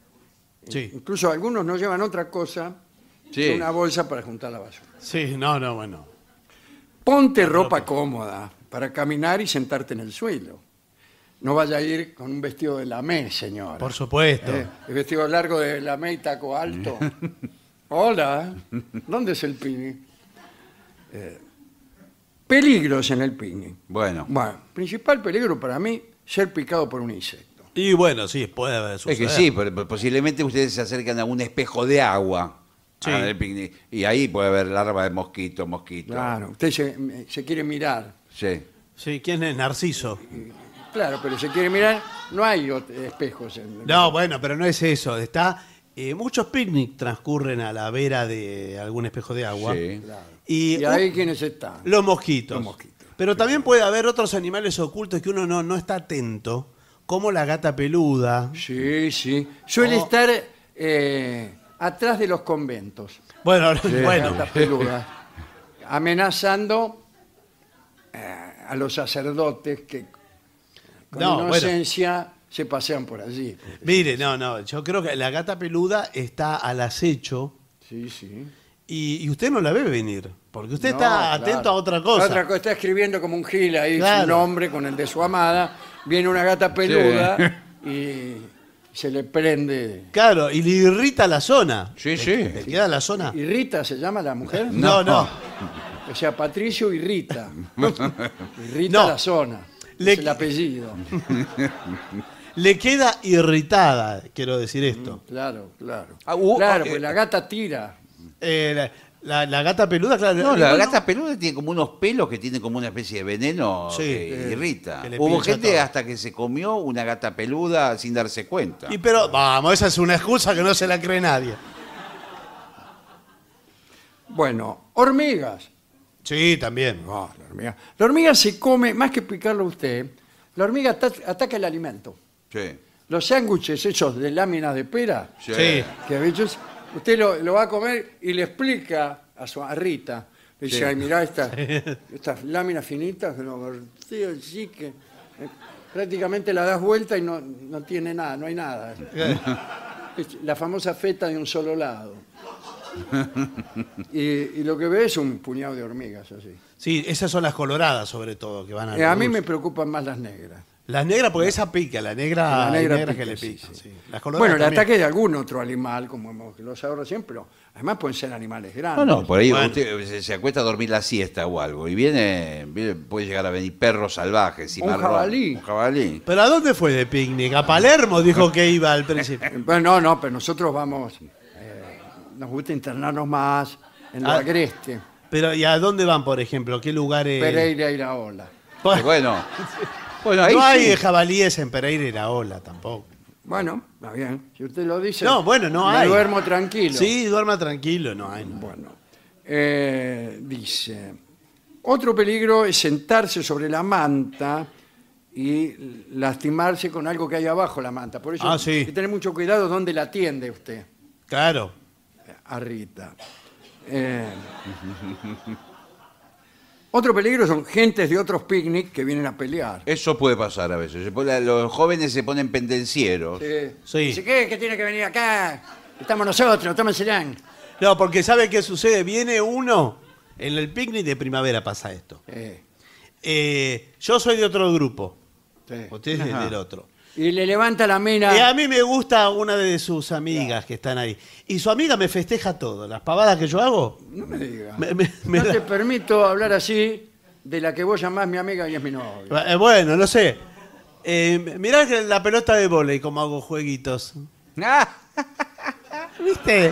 Speaker 3: Sí,
Speaker 2: Incluso algunos no llevan otra cosa
Speaker 4: Sí.
Speaker 2: que una bolsa para juntar la basura.
Speaker 3: sí, no, no, bueno.
Speaker 2: Ponte ropa cómoda para caminar y sentarte en el suelo. No vaya a ir con un vestido de lamé, señora.
Speaker 3: Por supuesto.
Speaker 2: Eh, el vestido largo de lamé y taco alto. Hola, ¿dónde es el picnic? Eh, peligros en el picnic.
Speaker 4: Bueno.
Speaker 2: Bueno, principal peligro para mí, ser picado por un insecto.
Speaker 3: Y bueno, sí, puede
Speaker 4: Es
Speaker 3: suceder.
Speaker 4: que sí, pero posiblemente ustedes se acercan a un espejo de agua.
Speaker 3: Sí.
Speaker 4: a el picnic, y ahí puede haber larva de mosquito, mosquito.
Speaker 2: Claro, usted se, se quiere mirar.
Speaker 4: Sí.
Speaker 3: Sí, ¿quién es Narciso?
Speaker 2: Claro, pero se quiere mirar, no hay ot- espejos. En,
Speaker 3: No, bueno, pero no es eso. Está, eh, muchos picnic transcurren a la vera de algún espejo de agua.
Speaker 4: Sí.
Speaker 3: Y,
Speaker 2: ¿Y ahí quiénes están?
Speaker 3: los mosquitos.
Speaker 2: Los mosquitos.
Speaker 3: Pero también puede haber otros animales ocultos que uno no, no está atento, como la gata peluda.
Speaker 2: Sí, sí. Suele
Speaker 3: Oh.
Speaker 2: estar eh, atrás de los conventos.
Speaker 3: Bueno,
Speaker 2: Las
Speaker 3: bueno.
Speaker 2: gatas peludas, amenazando eh, a los sacerdotes que con
Speaker 3: No, bueno.
Speaker 2: inocencia se pasean por allí.
Speaker 3: Mire, no, no, yo creo que la gata peluda está al acecho
Speaker 2: Sí, sí.
Speaker 3: y, y usted no la ve venir, porque usted
Speaker 2: No,
Speaker 3: está
Speaker 2: claro.
Speaker 3: atento a otra cosa.
Speaker 2: Otra cosa, está escribiendo como un gil ahí
Speaker 3: Claro.
Speaker 2: su nombre con el de su amada. Viene una gata peluda y se le prende.
Speaker 3: Claro, y le irrita la zona.
Speaker 4: Sí,
Speaker 3: Le-
Speaker 4: sí.
Speaker 3: Le queda la zona.
Speaker 2: ¿Y Rita se llama la mujer?
Speaker 3: No, no.
Speaker 2: O sea, Patricio y Rita. Rita
Speaker 3: No.
Speaker 2: la zona.
Speaker 3: Le-
Speaker 2: Es el apellido.
Speaker 3: Le queda irritada, quiero decir esto.
Speaker 2: Claro, claro.
Speaker 4: Ah, uh,
Speaker 2: claro,
Speaker 4: ah,
Speaker 2: pues
Speaker 4: eh,
Speaker 2: la gata tira.
Speaker 3: Eh, la, la- la gata peluda, claro.
Speaker 4: No, la
Speaker 3: bueno,
Speaker 4: gata peluda tiene como unos pelos que tienen como una especie de veneno
Speaker 3: Sí,
Speaker 4: que
Speaker 3: eh,
Speaker 4: irrita.
Speaker 3: que le
Speaker 4: Hubo
Speaker 3: pincha
Speaker 4: gente
Speaker 3: todo.
Speaker 4: hasta que se comió una gata peluda sin darse cuenta.
Speaker 3: Y pero, vamos, esa es una excusa que no se la cree nadie.
Speaker 2: Bueno, hormigas.
Speaker 3: Sí, también.
Speaker 2: Ah, la hormiga. La hormiga se come, más que picarlo a usted, la hormiga ata- ataca el alimento.
Speaker 4: Sí.
Speaker 2: Los sándwiches hechos de láminas de pera,
Speaker 4: Sí.
Speaker 3: Sí.
Speaker 2: que a veces usted lo, lo va a comer y le explica a su a Rita. Le dice,
Speaker 4: Sí.
Speaker 2: ay, mirá estas, estas láminas finitas, que lo corté así que eh, prácticamente la das vuelta y no, no tiene nada, no hay nada. Es la famosa feta de un solo lado. Y, y lo que ve es un puñado de hormigas así.
Speaker 3: Sí, esas son las coloradas, sobre todo, que van a.
Speaker 2: Eh, a mí me preocupan más las negras.
Speaker 3: Las negras, porque esa pica, la negra,
Speaker 2: La
Speaker 3: hay
Speaker 2: negra
Speaker 3: negras
Speaker 2: pica,
Speaker 3: que le
Speaker 2: sí,
Speaker 3: pican.
Speaker 2: sí.
Speaker 3: sí. Las coloradas
Speaker 2: Bueno, el
Speaker 3: también.
Speaker 2: ataque de algún otro animal, como hemos los ahora siempre, pero además pueden ser animales
Speaker 4: No,
Speaker 2: grandes.
Speaker 4: no, por ahí
Speaker 3: Bueno.
Speaker 4: usted se, se acuesta a dormir la siesta o algo y viene, viene- puede llegar a venir perros salvajes y
Speaker 2: Un
Speaker 4: marrón,
Speaker 2: jabalí.
Speaker 4: Un jabalí.
Speaker 3: ¿Pero a dónde fue de picnic? A Palermo dijo que iba al principio.
Speaker 2: Bueno, no, no, pero nosotros vamos, eh, nos gusta internarnos más en lo
Speaker 3: Ah.
Speaker 2: agreste.
Speaker 3: Pero, ¿y a dónde van, por ejemplo? ¿Qué lugares?
Speaker 2: Pereira y la ola.
Speaker 3: Bueno,
Speaker 4: Bueno, bueno ahí
Speaker 3: no hay
Speaker 4: sí.
Speaker 3: jabalíes en Pereira y la Ola tampoco.
Speaker 2: Bueno, está bien. Si usted lo dice,
Speaker 3: No, bueno, no
Speaker 2: me
Speaker 3: hay.
Speaker 2: duermo tranquilo.
Speaker 3: Sí, duerma tranquilo, no hay. No.
Speaker 2: Bueno, eh, dice, otro peligro es sentarse sobre la manta y lastimarse con algo que hay abajo la manta. Por eso
Speaker 3: Ah, sí.
Speaker 2: hay que tener mucho cuidado dónde la atiende usted,
Speaker 3: Claro.
Speaker 2: a Rita. Eh, otro peligro son gentes de otros picnic que vienen a pelear.
Speaker 4: Eso puede pasar a veces. Se pone- los jóvenes se ponen pendencieros.
Speaker 2: Sí.
Speaker 3: Sí.
Speaker 2: Dice, ¿qué? ¿Qué tiene que venir acá? Estamos nosotros, tómensela.
Speaker 3: No, porque ¿sabe qué sucede? Viene uno, en el picnic de primavera pasa esto.
Speaker 2: Sí,
Speaker 3: Eh, yo soy de otro grupo,
Speaker 2: sí.
Speaker 3: usted es
Speaker 4: Ajá.
Speaker 3: del otro.
Speaker 2: Y le levanta la mina.
Speaker 3: Y a mí me gusta una de sus amigas que están ahí. Y su amiga me festeja todo. Las pavadas que yo hago.
Speaker 2: No me digas.
Speaker 3: Me- me- me
Speaker 2: no
Speaker 3: da-
Speaker 2: te permito hablar así de la que vos llamás mi amiga y es mi novia.
Speaker 3: Eh, Bueno, no sé. Eh, mirá que la pelota de vóley, como hago jueguitos.
Speaker 4: Ah,
Speaker 3: ¿Viste?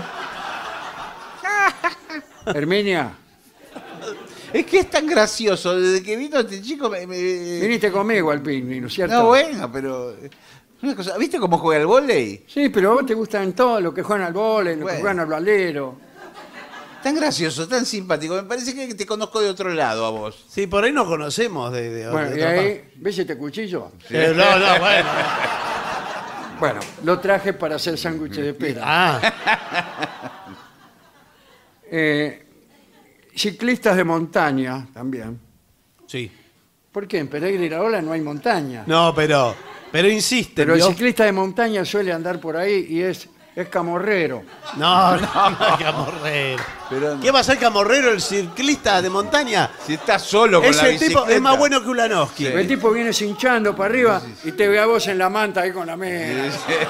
Speaker 2: Herminia,
Speaker 4: es que es tan gracioso. Desde que vino este chico me... me-
Speaker 2: viniste conmigo al picnic, ¿no es cierto?
Speaker 4: No, bueno, pero... Una cosa, ¿viste cómo juega el vóley?
Speaker 2: Sí, pero a vos te gustan todos los que juegan al vóley, los
Speaker 4: Bueno.
Speaker 2: que juegan al balero.
Speaker 4: Tan gracioso, tan simpático. Me parece que te conozco de otro lado a vos.
Speaker 3: Sí, por ahí nos conocemos de, de-
Speaker 2: Bueno,
Speaker 3: de
Speaker 2: y
Speaker 3: otra
Speaker 2: ahí, ¿ves este cuchillo?
Speaker 3: parte. Eh, no, no, bueno.
Speaker 2: Bueno, lo traje para hacer sándwiches de pera.
Speaker 3: Ah,
Speaker 2: Eh, ciclistas de montaña también.
Speaker 3: sí.
Speaker 2: ¿Por qué? En Pereira y la Ola no hay montaña.
Speaker 3: No, pero, pero insiste.
Speaker 2: Pero el
Speaker 3: ¿vio?
Speaker 2: ciclista de montaña suele andar por ahí y es, es camorrero.
Speaker 3: No, no, no, camorrero.
Speaker 4: Pero-
Speaker 3: ¿Qué va a ser camorrero el ciclista de montaña?
Speaker 4: Si estás solo con la
Speaker 3: Ese
Speaker 4: bicicleta.
Speaker 3: tipo es más bueno que Ulanowski.
Speaker 2: El tipo viene cinchando para arriba y te ve a vos en la manta ahí con la mera.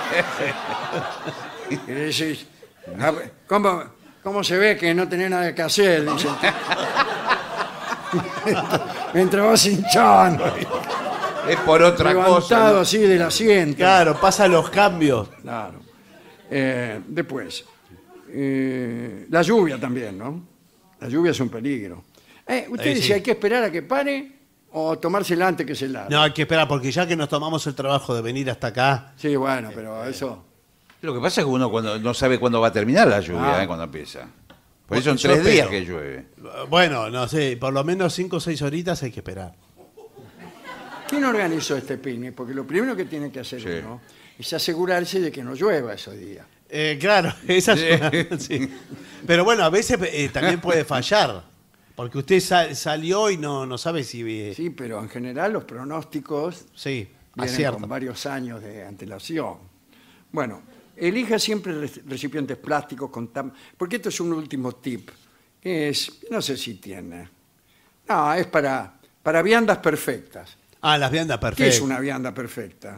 Speaker 2: Y le decís, "Ah, ¿cómo, ¿cómo se ve que no tenés nada que hacer? Dice el tipo. Mientras vas hinchando,
Speaker 4: Es por otra
Speaker 2: levantado
Speaker 4: cosa. ¿no?
Speaker 2: así del asiento.
Speaker 3: Claro, pasa los cambios.
Speaker 2: Claro. Eh, después, eh, la lluvia también, ¿no? La lluvia es un peligro. Eh, ¿Usted
Speaker 3: Eh,
Speaker 2: dice
Speaker 3: sí.
Speaker 2: hay que esperar a que pare o tomársela antes que se largue?
Speaker 3: No, hay que esperar, porque ya que nos tomamos el trabajo de venir hasta acá.
Speaker 2: Sí, bueno, pero eso...
Speaker 4: Lo que pasa es que uno cuando no sabe cuándo va a terminar la lluvia,
Speaker 2: Ah.
Speaker 4: eh, cuando empieza. Por eso en
Speaker 3: Yo
Speaker 4: tres días
Speaker 3: espero.
Speaker 4: que llueve.
Speaker 3: Bueno, no sé, por lo menos cinco o seis horitas hay que esperar.
Speaker 2: ¿Quién organizó este picnic? Porque lo primero que tiene que hacer
Speaker 4: Sí.
Speaker 2: uno es asegurarse de que no llueva esos días.
Speaker 3: Eh, claro, esa es una- sí. Pero bueno, a veces eh, también puede fallar. Porque usted sa- salió y no, no sabe si... eh,
Speaker 2: Sí, pero en general los pronósticos
Speaker 3: sí,
Speaker 2: vienen
Speaker 3: acierta.
Speaker 2: con varios años de antelación. Bueno, elija siempre reci- recipientes plásticos con tam- porque esto es un último tip. Es, no sé si tiene. No, es para, para viandas perfectas.
Speaker 3: Ah, las viandas
Speaker 2: ¿Qué
Speaker 3: perfectas.
Speaker 2: es una vianda perfecta?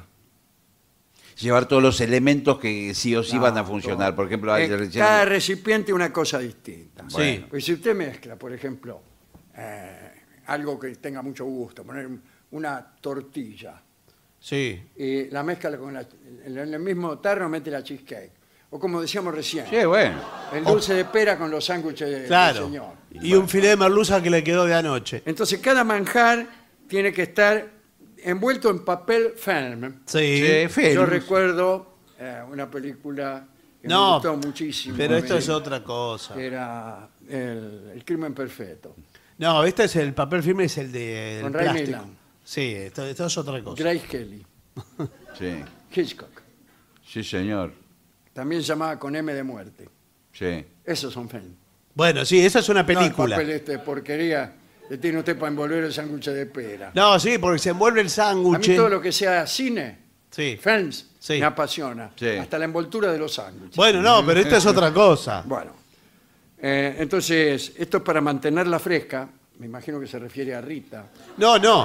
Speaker 4: Llevar todos los elementos que sí o sí
Speaker 2: No,
Speaker 4: van a funcionar. Por ejemplo, hay
Speaker 2: Eh,
Speaker 4: relleno-
Speaker 2: cada recipiente una cosa distinta.
Speaker 3: Sí.
Speaker 2: Pues si usted mezcla, por ejemplo, eh, algo que tenga mucho gusto, poner una tortilla,
Speaker 3: Sí.
Speaker 2: y la mezcla con la, en el mismo tarro mete la cheesecake. O como decíamos recién,
Speaker 4: Sí, bueno.
Speaker 2: el dulce de pera con los sándwiches de- del
Speaker 3: Claro.
Speaker 2: señor.
Speaker 3: Y un filé de merluza que le quedó de anoche.
Speaker 2: Entonces cada manjar tiene que estar envuelto en papel film.
Speaker 3: Sí.
Speaker 4: Sí, Félix.
Speaker 2: Yo recuerdo eh, una película que
Speaker 3: No,
Speaker 2: me gustó muchísimo.
Speaker 3: Pero
Speaker 2: a
Speaker 3: esto
Speaker 2: mí,
Speaker 3: es otra cosa.
Speaker 2: que era el, El crimen perfecto.
Speaker 3: No, este es el papel firme, es el de
Speaker 2: Con
Speaker 3: el
Speaker 2: Ray
Speaker 3: plástico.
Speaker 2: Milland.
Speaker 3: Sí, esto, esto es otra cosa.
Speaker 2: Grace Kelly,
Speaker 4: Sí,
Speaker 2: Hitchcock,
Speaker 4: sí, señor.
Speaker 2: también llamada Con M de muerte.
Speaker 4: Sí.
Speaker 2: Esos son film.
Speaker 3: Bueno, sí, esa es una
Speaker 2: No el
Speaker 3: película.
Speaker 2: papel este de porquería que tiene usted para envolver el sándwich de pera.
Speaker 3: No, sí, porque se envuelve el
Speaker 2: A
Speaker 3: sándwich.
Speaker 2: mí todo lo que sea cine,
Speaker 3: Sí.
Speaker 2: films,
Speaker 3: Sí.
Speaker 2: me apasiona.
Speaker 4: Sí.
Speaker 2: Hasta la envoltura de los sándwiches.
Speaker 3: Bueno, no, pero esto es otra cosa.
Speaker 2: Bueno, eh, entonces, esto es para mantenerla fresca. Me imagino que se refiere a Rita.
Speaker 3: No, no.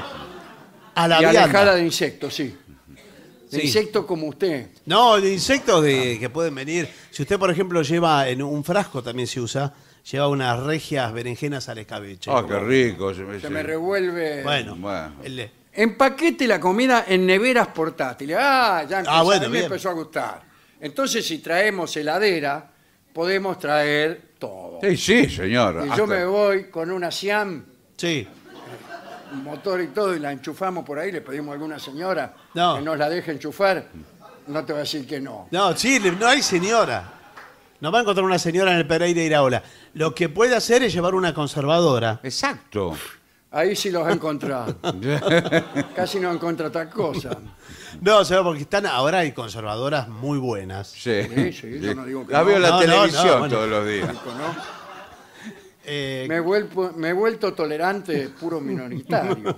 Speaker 3: A la
Speaker 2: y alejada
Speaker 3: vianda.
Speaker 2: de insectos, sí. De
Speaker 3: Sí.
Speaker 2: insectos como usted.
Speaker 3: No, de insectos de, que pueden venir. Si usted, por ejemplo, lleva en un frasco, también se usa, lleva unas regias berenjenas al escabeche.
Speaker 4: Ah, qué rico. Se me,
Speaker 2: Se
Speaker 4: se-
Speaker 2: me revuelve.
Speaker 3: Bueno,
Speaker 4: Bueno.
Speaker 3: el-
Speaker 2: Empaquete la comida en neveras portátiles. Ah, ya empezó,
Speaker 3: Ah, bueno,
Speaker 2: a mí me
Speaker 3: bien.
Speaker 2: empezó a gustar. Entonces, si traemos heladera, podemos traer todo.
Speaker 4: Sí, sí, señor.
Speaker 2: Y
Speaker 4: Hasta-
Speaker 2: yo me voy con una Siam,
Speaker 3: sí.
Speaker 2: un motor y todo, y la enchufamos por ahí, le pedimos a alguna señora
Speaker 3: No.
Speaker 2: que nos la deje enchufar. no te voy a decir que no.
Speaker 3: No, sí, le- no hay señora. No va a encontrar una señora en el Pereira Iraola. Lo que puede hacer es llevar una conservadora.
Speaker 4: Exacto.
Speaker 2: Ahí sí los ha encontrado. Casi no encuentra otra cosa.
Speaker 3: No, ¿sabes? Porque están, ahora hay conservadoras muy buenas.
Speaker 4: Sí.
Speaker 2: Sí, sí, yo no digo que
Speaker 4: La
Speaker 2: no.
Speaker 4: veo en la
Speaker 3: No, no,
Speaker 4: televisión
Speaker 3: no, bueno.
Speaker 4: todos los días.
Speaker 2: ¿No?
Speaker 3: Eh,
Speaker 2: Me, he vuelto, me he vuelto tolerante puro minoritario.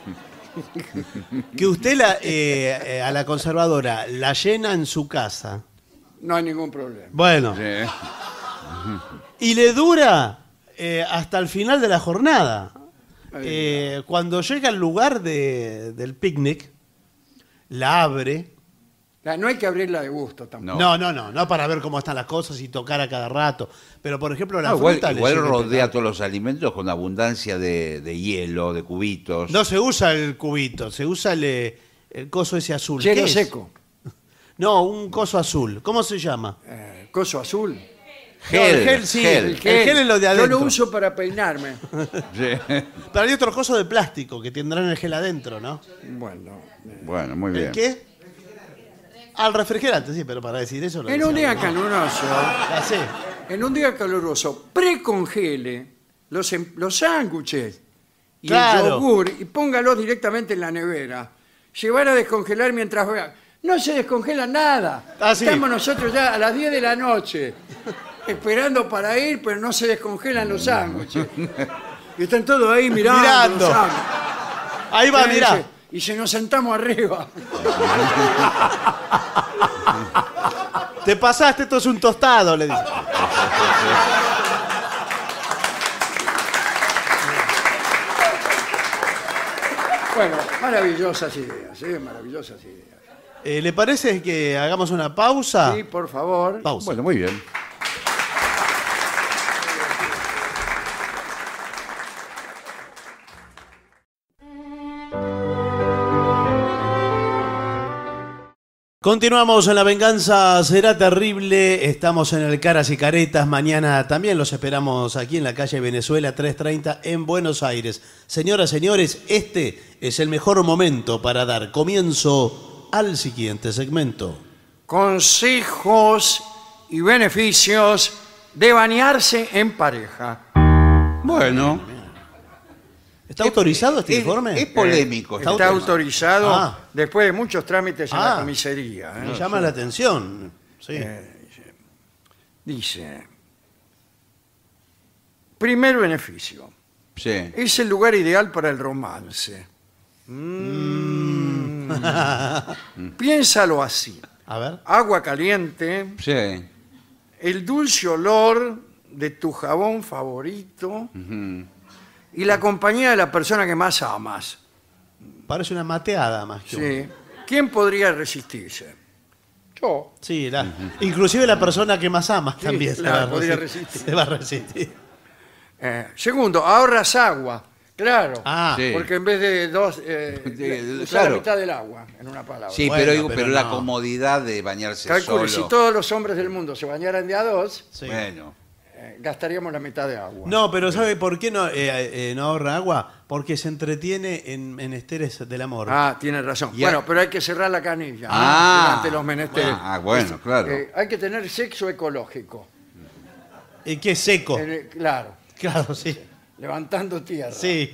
Speaker 3: que usted la, eh, eh, a la conservadora la llena en su casa.
Speaker 2: No hay ningún problema.
Speaker 3: Bueno,
Speaker 4: Sí.
Speaker 3: y le dura eh, hasta el final de la jornada. Eh, cuando llega al lugar de- del picnic, la abre.
Speaker 2: La- No hay que abrirla de gusto tampoco.
Speaker 3: No. no, no, no, para ver cómo están las cosas y tocar a cada rato. Pero, por ejemplo, la
Speaker 4: No, igual
Speaker 3: fruta le
Speaker 4: igual
Speaker 3: sigue
Speaker 4: rodea
Speaker 3: pegando.
Speaker 4: todos los alimentos con abundancia de, de hielo, de cubitos.
Speaker 3: No se usa el cubito, se usa el, eh, el coso ese azul.
Speaker 2: Hielo
Speaker 3: ¿Qué es?
Speaker 2: seco.
Speaker 3: No, un coso azul. ¿Cómo se llama?
Speaker 2: Eh, coso azul.
Speaker 3: No, el gel, sí.
Speaker 4: gel.
Speaker 3: El gel es lo de
Speaker 2: Yo
Speaker 3: adentro.
Speaker 2: lo uso para peinarme.
Speaker 4: Sí.
Speaker 3: Pero hay otro coso de plástico que tendrán el gel adentro, ¿no?
Speaker 2: Bueno. eh,
Speaker 4: Bueno, muy
Speaker 3: ¿El
Speaker 4: bien.
Speaker 3: qué? Al refrigerante, sí, pero para decir eso lo
Speaker 2: En un
Speaker 3: decía.
Speaker 2: día caluroso,
Speaker 3: Ya sé.
Speaker 2: en un día caluroso, precongele los, em- los sándwiches y
Speaker 3: Claro.
Speaker 2: el yogur y póngalos directamente en la nevera. Llevar a descongelar mientras vea. No se descongela nada.
Speaker 3: Ah, sí.
Speaker 2: Estamos nosotros ya a las diez de la noche esperando para ir, pero no se descongelan los sándwiches. Y están todos ahí mirando.
Speaker 3: Mirando.
Speaker 2: los sándwiches.
Speaker 3: Ahí va,
Speaker 2: Y
Speaker 3: mirá.
Speaker 2: dice, Y se nos sentamos arriba.
Speaker 3: Te pasaste, esto es un tostado, le dice.
Speaker 2: Bueno, maravillosas ideas, ¿eh? Maravillosas ideas.
Speaker 3: Eh, ¿Le parece que hagamos una pausa?
Speaker 2: Sí, por favor.
Speaker 3: Pausa.
Speaker 4: Bueno, muy bien.
Speaker 3: Continuamos en La Venganza Será Terrible. Estamos en el Caras y Caretas. Mañana también los esperamos aquí en la calle Venezuela trescientos treinta en Buenos Aires. Señoras, señores, este es el mejor momento para dar comienzo al siguiente segmento.
Speaker 2: Consejos y beneficios de bañarse en pareja.
Speaker 4: Bueno.
Speaker 3: ¿Está autorizado este
Speaker 4: es,
Speaker 3: informe?
Speaker 4: es polémico.
Speaker 2: Está,
Speaker 3: Está
Speaker 2: autorizado
Speaker 3: Ah.
Speaker 2: después de muchos trámites en
Speaker 3: Ah.
Speaker 2: la comisaría. ¿eh?
Speaker 3: Me llama la atención. Sí.
Speaker 2: Dice, primer beneficio,
Speaker 4: Sí.
Speaker 2: es el lugar ideal para el romance. Mm. Piénsalo así,
Speaker 3: A ver.
Speaker 2: agua caliente,
Speaker 4: Sí.
Speaker 2: el dulce olor de tu jabón favorito y la compañía de la persona que más amas.
Speaker 3: Parece una mateada más que un-
Speaker 2: ¿Sí? ¿Quién podría resistirse? Yo.
Speaker 3: Sí, la- inclusive la persona que más amas también se,
Speaker 2: claro,
Speaker 3: va a
Speaker 2: podría
Speaker 3: resistir,
Speaker 2: resistir.
Speaker 3: se va a resistir.
Speaker 2: Eh, segundo, ahorras agua. Claro.
Speaker 3: Ah,
Speaker 4: Sí.
Speaker 2: Porque en vez de dos, eh,
Speaker 4: De-
Speaker 2: le- usar
Speaker 4: claro.
Speaker 2: la mitad del agua, en una palabra.
Speaker 4: Sí,
Speaker 3: Bueno,
Speaker 4: pero, digo,
Speaker 3: pero
Speaker 4: pero la
Speaker 3: no.
Speaker 4: comodidad de bañarse
Speaker 2: Calcule,
Speaker 4: solo.
Speaker 2: si todos los hombres del mundo se bañaran de a dos,
Speaker 3: sí.
Speaker 4: Bueno.
Speaker 2: eh, gastaríamos la mitad de agua.
Speaker 3: No, pero ¿sabe por qué no, eh, eh, no ahorra agua? Porque se entretiene en menesteres del amor.
Speaker 2: Ah, tiene razón.
Speaker 4: Ya.
Speaker 2: Bueno, pero hay que cerrar la canilla
Speaker 4: Ah.
Speaker 2: durante los menesteres.
Speaker 4: Ah, bueno, claro.
Speaker 2: Eh, hay que tener sexo ecológico.
Speaker 3: ¿Y qué seco?
Speaker 2: En el- claro,
Speaker 3: Claro, sí.
Speaker 2: levantando tierra.
Speaker 3: Sí.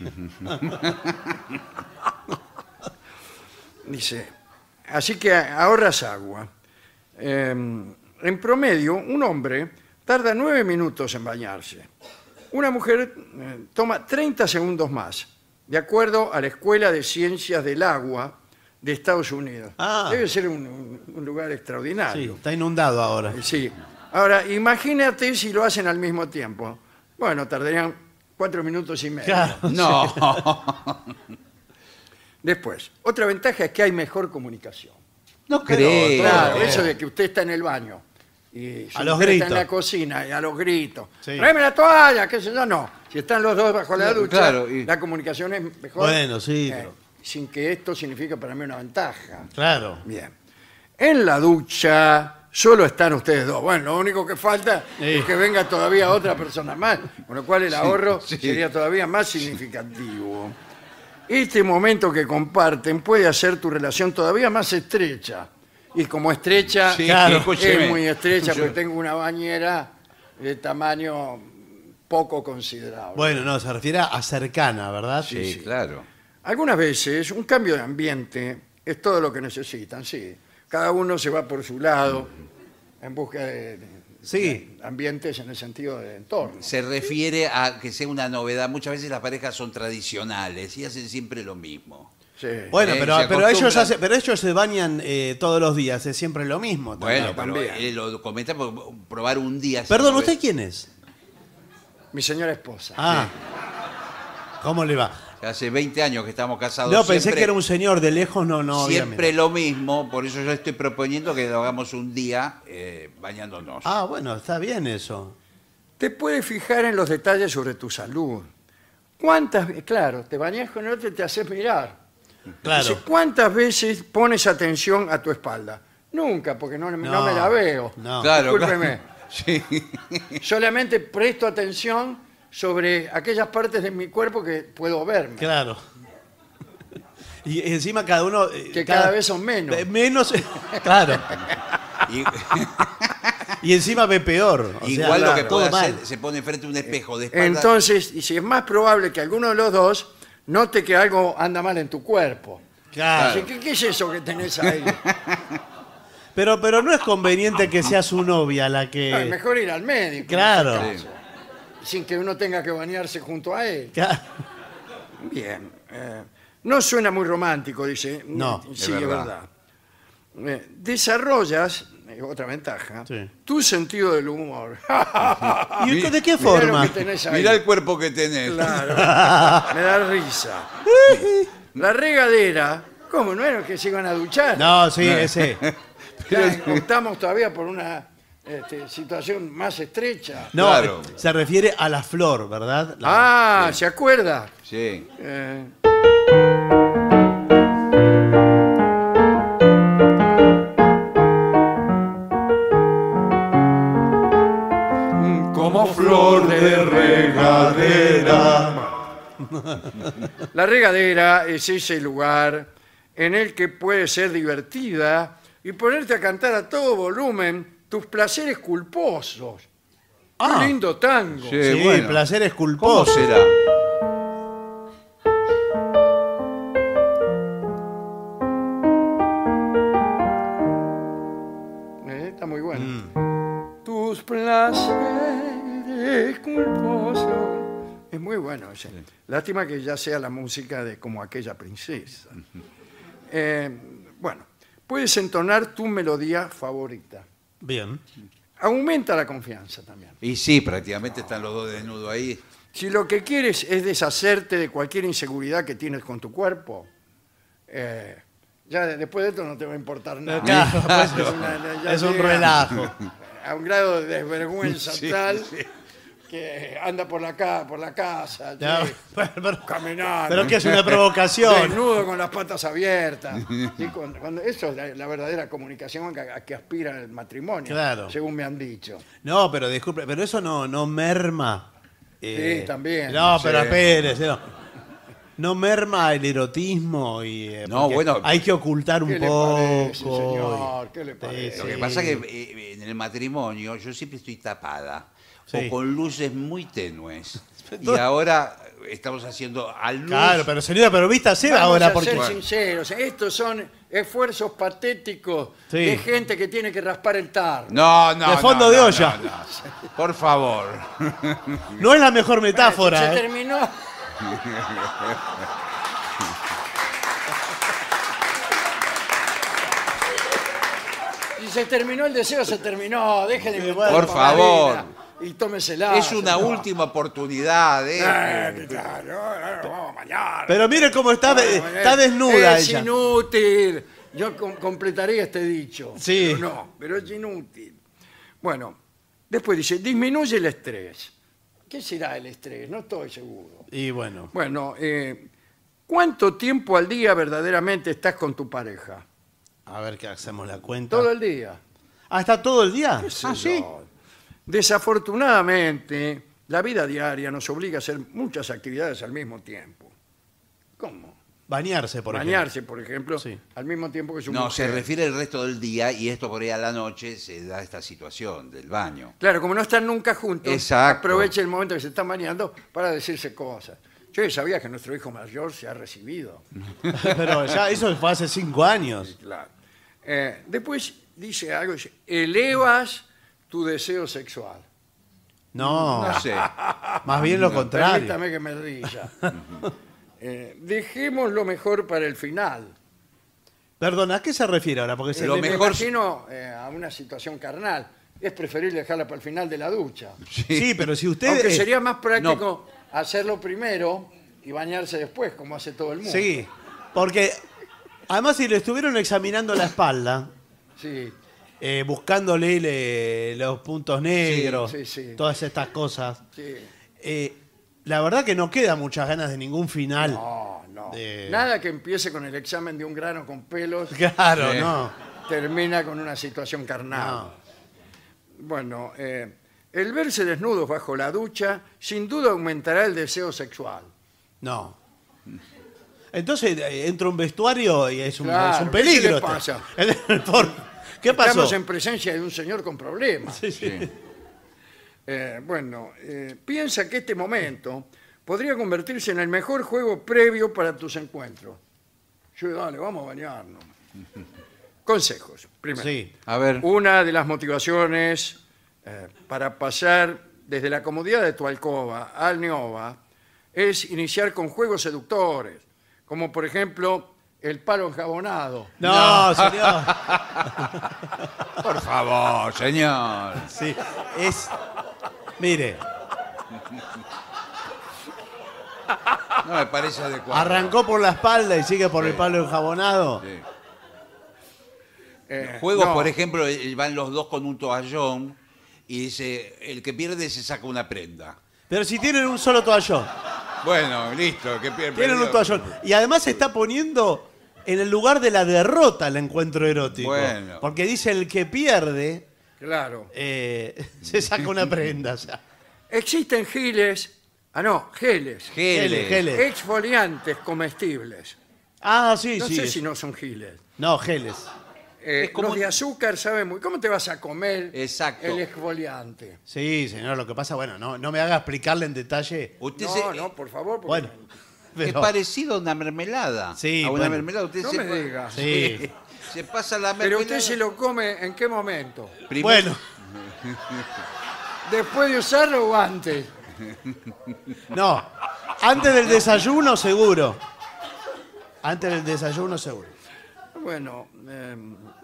Speaker 2: Dice, así que ahorras agua. Eh, en promedio, un hombre tarda nueve minutos en bañarse. Una mujer eh, toma treinta segundos más, de acuerdo a la Escuela de Ciencias del Agua de Estados Unidos.
Speaker 3: Ah.
Speaker 2: Debe ser un, un- un lugar
Speaker 3: Sí,
Speaker 2: extraordinario.
Speaker 3: está inundado ahora.
Speaker 2: Sí. Ahora, imagínate si lo hacen al mismo tiempo. Bueno, tardarían cuatro minutos y medio.
Speaker 3: Claro.
Speaker 4: No.
Speaker 2: Después, otra ventaja es que hay mejor comunicación.
Speaker 4: No creo.
Speaker 2: Claro,
Speaker 3: Claro.
Speaker 2: eso de que usted está en el baño y su
Speaker 3: A los
Speaker 2: mujer está
Speaker 3: gritos.
Speaker 2: en la cocina y a los gritos.
Speaker 3: Sí.
Speaker 2: Tráeme la toalla, qué sé yo, no. Si están los dos bajo la
Speaker 4: Claro,
Speaker 2: ducha,
Speaker 4: claro, y-
Speaker 2: la comunicación es mejor.
Speaker 3: Bueno, sí,
Speaker 2: eh,
Speaker 3: pero-
Speaker 2: sin que esto signifique para mí una ventaja.
Speaker 3: Claro.
Speaker 2: Bien. En la ducha solo están ustedes dos. Bueno, lo único que falta
Speaker 3: Sí.
Speaker 2: es que venga todavía otra persona más, con lo cual el ahorro
Speaker 4: sí.
Speaker 2: sería todavía más significativo. Este momento que comparten puede hacer tu relación todavía más estrecha. Y como estrecha,
Speaker 4: Sí,
Speaker 3: claro.
Speaker 4: escúcheme.
Speaker 2: es muy estrecha,
Speaker 4: Yo-
Speaker 2: porque tengo una bañera de tamaño poco considerable.
Speaker 3: Bueno, no, se refiere a cercana, ¿verdad?
Speaker 4: Sí, claro.
Speaker 2: Algunas veces un cambio de ambiente es todo lo que necesitan, sí. Cada uno se va por su lado en busca de, de-
Speaker 3: Sí.
Speaker 2: de ambientes en el sentido de entorno.
Speaker 4: Se refiere a que sea una novedad. Muchas veces las parejas son tradicionales y hacen siempre lo mismo.
Speaker 2: Sí.
Speaker 3: Bueno,
Speaker 4: Eh,
Speaker 3: pero,
Speaker 4: se
Speaker 3: pero, ellos
Speaker 4: acostumbran.
Speaker 3: hacen- pero ellos se bañan eh, todos los días, es siempre lo mismo. también.
Speaker 4: Bueno, pero
Speaker 2: también.
Speaker 4: él lo comenta por probar un día.
Speaker 3: Perdón,
Speaker 4: si
Speaker 3: ¿usted
Speaker 4: no
Speaker 3: quién es?
Speaker 2: Mi señora esposa.
Speaker 3: Ah, ¿cómo le va?
Speaker 4: ve- Hace veinte años que estamos casados.
Speaker 3: No, pensé
Speaker 4: siempre-
Speaker 3: que era un señor de lejos, no, no. había
Speaker 4: Siempre
Speaker 3: mirado.
Speaker 4: lo mismo, por eso yo estoy proponiendo que lo hagamos un día eh, bañándonos.
Speaker 3: Ah, bueno, está bien eso.
Speaker 2: Te puedes fijar en los detalles sobre tu salud. ¿Cuántas ve- Claro, te bañas con otro y te haces mirar.
Speaker 3: Claro.
Speaker 2: Dice, ¿cuántas veces pones atención a tu espalda? Nunca, porque no, no
Speaker 3: No,
Speaker 2: me la veo.
Speaker 3: no.
Speaker 4: Claro,
Speaker 2: Discúlpeme.
Speaker 4: claro. Sí.
Speaker 2: Solamente presto atención sobre aquellas partes de mi cuerpo que puedo verme.
Speaker 3: Claro. Y encima cada uno... eh,
Speaker 2: Que cada vez son menos.
Speaker 3: eh, Menos, claro.
Speaker 4: Y-
Speaker 3: Y encima ve peor. o sea,
Speaker 4: igual lo que
Speaker 3: todo
Speaker 4: puede
Speaker 3: mal.
Speaker 4: hacer, se pone frente a un espejo de espalda.
Speaker 2: Entonces, y si es más probable que alguno de los dos note que algo anda mal en tu cuerpo.
Speaker 3: Claro.
Speaker 2: Dice, ¿qué, qué es eso que tenés ahí?
Speaker 3: Pero, pero no es conveniente que sea su novia la
Speaker 2: No, es
Speaker 3: que...
Speaker 2: mejor ir al médico.
Speaker 3: Claro.
Speaker 2: en ese caso, sin que uno tenga que bañarse junto a él.
Speaker 3: Claro.
Speaker 2: Bien. eh, no suena muy romántico, dice.
Speaker 3: No,
Speaker 2: sí,
Speaker 4: es
Speaker 2: es
Speaker 4: verdad.
Speaker 2: verdad. Eh, desarrollas, eh, otra ventaja,
Speaker 3: Sí.
Speaker 2: tu sentido del humor.
Speaker 3: ¿Y de qué
Speaker 2: Mirá lo
Speaker 3: forma?
Speaker 2: que tenés ahí.
Speaker 4: Mirá el cuerpo que tenés.
Speaker 2: Claro, me da risa. La regadera, ¿cómo? ¿No era que se iban a duchar?
Speaker 3: No, sí, ese.
Speaker 2: Ya optamos todavía por una este, situación más estrecha.
Speaker 3: No,
Speaker 4: Claro.
Speaker 3: eh, se refiere a la flor, ¿verdad? La-
Speaker 2: Ah, ¿se acuerda?
Speaker 4: Sí.
Speaker 2: Eh,
Speaker 1: Como flor de regadera.
Speaker 2: La regadera es ese lugar en el que puedes ser divertida y ponerte a cantar a todo volumen tus placeres culposos.
Speaker 3: Ah.
Speaker 2: ¡Qué lindo tango!
Speaker 4: Sí.
Speaker 3: Sí,
Speaker 4: bueno.
Speaker 3: placeres
Speaker 4: ¿Cómo
Speaker 3: culposos.
Speaker 4: será?
Speaker 2: Eh, Está muy bueno.
Speaker 3: Mm.
Speaker 2: Tus placeres culposos. Es muy bueno ese. Lástima que ya sea la música de como aquella princesa. Eh, bueno, puedes entonar tu melodía favorita.
Speaker 3: Bien.
Speaker 2: Aumenta la confianza también.
Speaker 4: Y sí, prácticamente están los dos desnudos ahí.
Speaker 2: Si lo que quieres es deshacerte de cualquier inseguridad que tienes con tu cuerpo, eh, ya de- después de esto no te va a importar nada.
Speaker 3: Claro, pues,
Speaker 2: Es una- ya
Speaker 3: es un
Speaker 2: llega
Speaker 3: relajo.
Speaker 2: A un grado de desvergüenza
Speaker 4: Sí,
Speaker 2: tal
Speaker 4: sí.
Speaker 2: que anda por la, ca por la casa,
Speaker 3: No,
Speaker 2: sí,
Speaker 3: pero, pero-
Speaker 2: caminando.
Speaker 3: pero que es una provocación.
Speaker 2: Desnudo con las patas abiertas. Sí, cuando- cuando- eso es la, la verdadera comunicación a, a que aspira el matrimonio,
Speaker 3: Claro.
Speaker 2: según me han dicho.
Speaker 3: No, pero disculpe, pero eso no, no merma. eh,
Speaker 2: Sí, también.
Speaker 3: No, pero
Speaker 4: Sí.
Speaker 3: espérese, no. No merma el erotismo y. eh,
Speaker 4: No,
Speaker 3: porque
Speaker 4: bueno.
Speaker 3: Hay que ocultar un
Speaker 2: ¿Qué le
Speaker 3: poco.
Speaker 2: parece, señor? ¿Qué le
Speaker 3: Sí,
Speaker 2: parece?
Speaker 4: Lo que
Speaker 3: sí.
Speaker 4: pasa es que eh, en el matrimonio yo siempre estoy tapada
Speaker 3: Sí.
Speaker 4: o con luces muy tenues. Y ahora estamos haciendo a luz.
Speaker 3: Claro, pero señora, pero vístase
Speaker 2: Vamos
Speaker 3: ahora
Speaker 2: a
Speaker 3: porque.
Speaker 2: ser sinceros, estos son esfuerzos patéticos
Speaker 3: Sí.
Speaker 2: de gente que tiene que raspar el tarro.
Speaker 4: No, no.
Speaker 3: De fondo
Speaker 4: no,
Speaker 3: de
Speaker 4: no,
Speaker 3: olla.
Speaker 4: no, no. Por favor.
Speaker 3: No es la mejor
Speaker 2: Se
Speaker 3: metáfora. ¿eh?
Speaker 2: terminó. Si se terminó el deseo, se terminó. Deje de inventar
Speaker 4: Por favor.
Speaker 2: pavadina Y tómesela.
Speaker 4: Es una
Speaker 2: señor.
Speaker 4: última oportunidad. ¿eh?
Speaker 2: Eh, claro, vamos mañana.
Speaker 3: Pero mire cómo está,
Speaker 2: Vamos
Speaker 3: eh,
Speaker 2: mañana.
Speaker 3: está desnuda
Speaker 2: Es
Speaker 3: ella.
Speaker 2: inútil. Yo com- completaría este dicho.
Speaker 3: Sí.
Speaker 2: Pero no, pero es inútil. Bueno, después dice, disminuye el estrés. ¿Qué será el estrés? No estoy seguro.
Speaker 3: Y bueno.
Speaker 2: Bueno, eh, ¿cuánto tiempo al día verdaderamente estás con tu pareja?
Speaker 3: A ver qué hacemos la cuenta.
Speaker 2: Todo el día.
Speaker 3: Ah, ¿está todo el día?
Speaker 2: ¿Qué sé
Speaker 3: Ah, sí.
Speaker 2: yo? Desafortunadamente, la vida diaria nos obliga a hacer muchas actividades al mismo tiempo. ¿Cómo?
Speaker 3: Bañarse, por
Speaker 2: bañarse, por ejemplo,
Speaker 3: Sí.
Speaker 2: al mismo tiempo que su
Speaker 4: No,
Speaker 2: mujer.
Speaker 4: se refiere el resto del día y esto por ahí a la noche se da esta situación del baño.
Speaker 2: Claro, como no están nunca juntos,
Speaker 4: Exacto.
Speaker 2: aprovecha el momento que se están bañando para decirse cosas. Yo ya sabía que nuestro hijo mayor se ha recibido.
Speaker 3: ejemplo. Pero ya eso fue hace cinco años.
Speaker 2: Claro. Eh, después dice algo, dice, elevas tu deseo sexual.
Speaker 3: No,
Speaker 4: No sé.
Speaker 3: más bien lo contrario.
Speaker 2: Permítame que me ría. Eh, dejemos lo mejor para el final.
Speaker 3: Perdón, ¿a qué se refiere ahora? Porque se
Speaker 4: Lo
Speaker 2: Eh, me
Speaker 4: mejor-
Speaker 2: imagino eh, a una situación carnal. Es preferible dejarla para el final de la ducha.
Speaker 3: Sí, pero si usted...
Speaker 2: Aunque
Speaker 3: eh,
Speaker 2: sería más práctico hacerlo primero y bañarse después, como hace todo el mundo.
Speaker 3: Sí, porque además si le estuvieron examinando la espalda,
Speaker 2: Sí.
Speaker 3: eh, buscándole le- los puntos negros,
Speaker 2: sí, sí.
Speaker 3: todas estas cosas,
Speaker 2: Sí.
Speaker 3: eh, la verdad que no queda muchas ganas de ningún final.
Speaker 2: No, no.
Speaker 3: De-
Speaker 2: Nada que empiece con el examen de un grano con pelos,
Speaker 3: Claro,
Speaker 4: Sí.
Speaker 3: no.
Speaker 2: termina con una situación carnal.
Speaker 3: No.
Speaker 2: Bueno, eh, el verse desnudos bajo la ducha sin duda aumentará el deseo sexual.
Speaker 3: No. Entonces eh, entra un vestuario y es un,
Speaker 2: Claro,
Speaker 3: es un
Speaker 2: ¿qué
Speaker 3: peligro.
Speaker 2: le pasa?
Speaker 3: Por- ¿Qué pasó?
Speaker 2: Estamos en presencia de un señor con problemas.
Speaker 3: Sí, sí.
Speaker 4: Sí.
Speaker 2: Eh, bueno, eh, piensa que este momento podría convertirse en el mejor juego previo para tus encuentros. Sí, dale, vamos a bañarnos. Consejos. Primero,
Speaker 3: Sí.
Speaker 4: A ver.
Speaker 2: una de las motivaciones eh, para pasar desde la comodidad de tu alcoba al neova es iniciar con juegos seductores, como por ejemplo el palo enjabonado.
Speaker 3: No, señor.
Speaker 4: Por favor, señor.
Speaker 3: Sí, es... Mire,
Speaker 4: No me parece adecuado.
Speaker 3: arrancó por la espalda y sigue por el palo enjabonado.
Speaker 4: Sí.
Speaker 2: Eh,
Speaker 4: Juegos,
Speaker 2: no,
Speaker 4: por ejemplo, eh, van los dos con un toallón y dice, el que pierde se saca una prenda.
Speaker 3: Pero si tienen un solo toallón.
Speaker 4: Bueno, listo, que pierde.
Speaker 3: Tienen un toallón. Y además se está poniendo en el lugar de la derrota el encuentro erótico.
Speaker 4: Bueno.
Speaker 3: Porque dice el que pierde
Speaker 2: Claro.
Speaker 3: eh, se saca una prenda. O sea.
Speaker 2: Existen giles, ah no, geles,
Speaker 4: Geles.
Speaker 3: Geles.
Speaker 2: exfoliantes comestibles.
Speaker 3: Ah, sí,
Speaker 2: No
Speaker 3: sí.
Speaker 2: sé
Speaker 3: es-
Speaker 2: si no son giles.
Speaker 3: No, geles.
Speaker 2: Eh,
Speaker 4: Es como-
Speaker 2: Los de azúcar saben muy... ¿Cómo te vas a comer
Speaker 4: Exacto.
Speaker 2: el exfoliante?
Speaker 3: Sí, señor, lo que pasa, bueno, no, no me haga explicarle en detalle.
Speaker 4: Usted
Speaker 2: No,
Speaker 4: se-
Speaker 2: no, por favor. porque-
Speaker 3: Bueno,
Speaker 4: es
Speaker 3: pero-
Speaker 4: parecido a una mermelada.
Speaker 3: Sí,
Speaker 4: a una
Speaker 3: bueno.
Speaker 4: mermelada. Usted
Speaker 2: No
Speaker 4: se
Speaker 2: me
Speaker 4: pa-
Speaker 2: diga.
Speaker 3: Sí.
Speaker 4: Se pasa la
Speaker 2: Pero
Speaker 4: mermelada.
Speaker 2: usted se lo come ¿en qué momento?
Speaker 4: Primero-
Speaker 3: Bueno,
Speaker 2: ¿Después de usarlo o antes?
Speaker 3: no. Antes del desayuno, seguro. Antes del desayuno, seguro.
Speaker 2: Bueno, eh,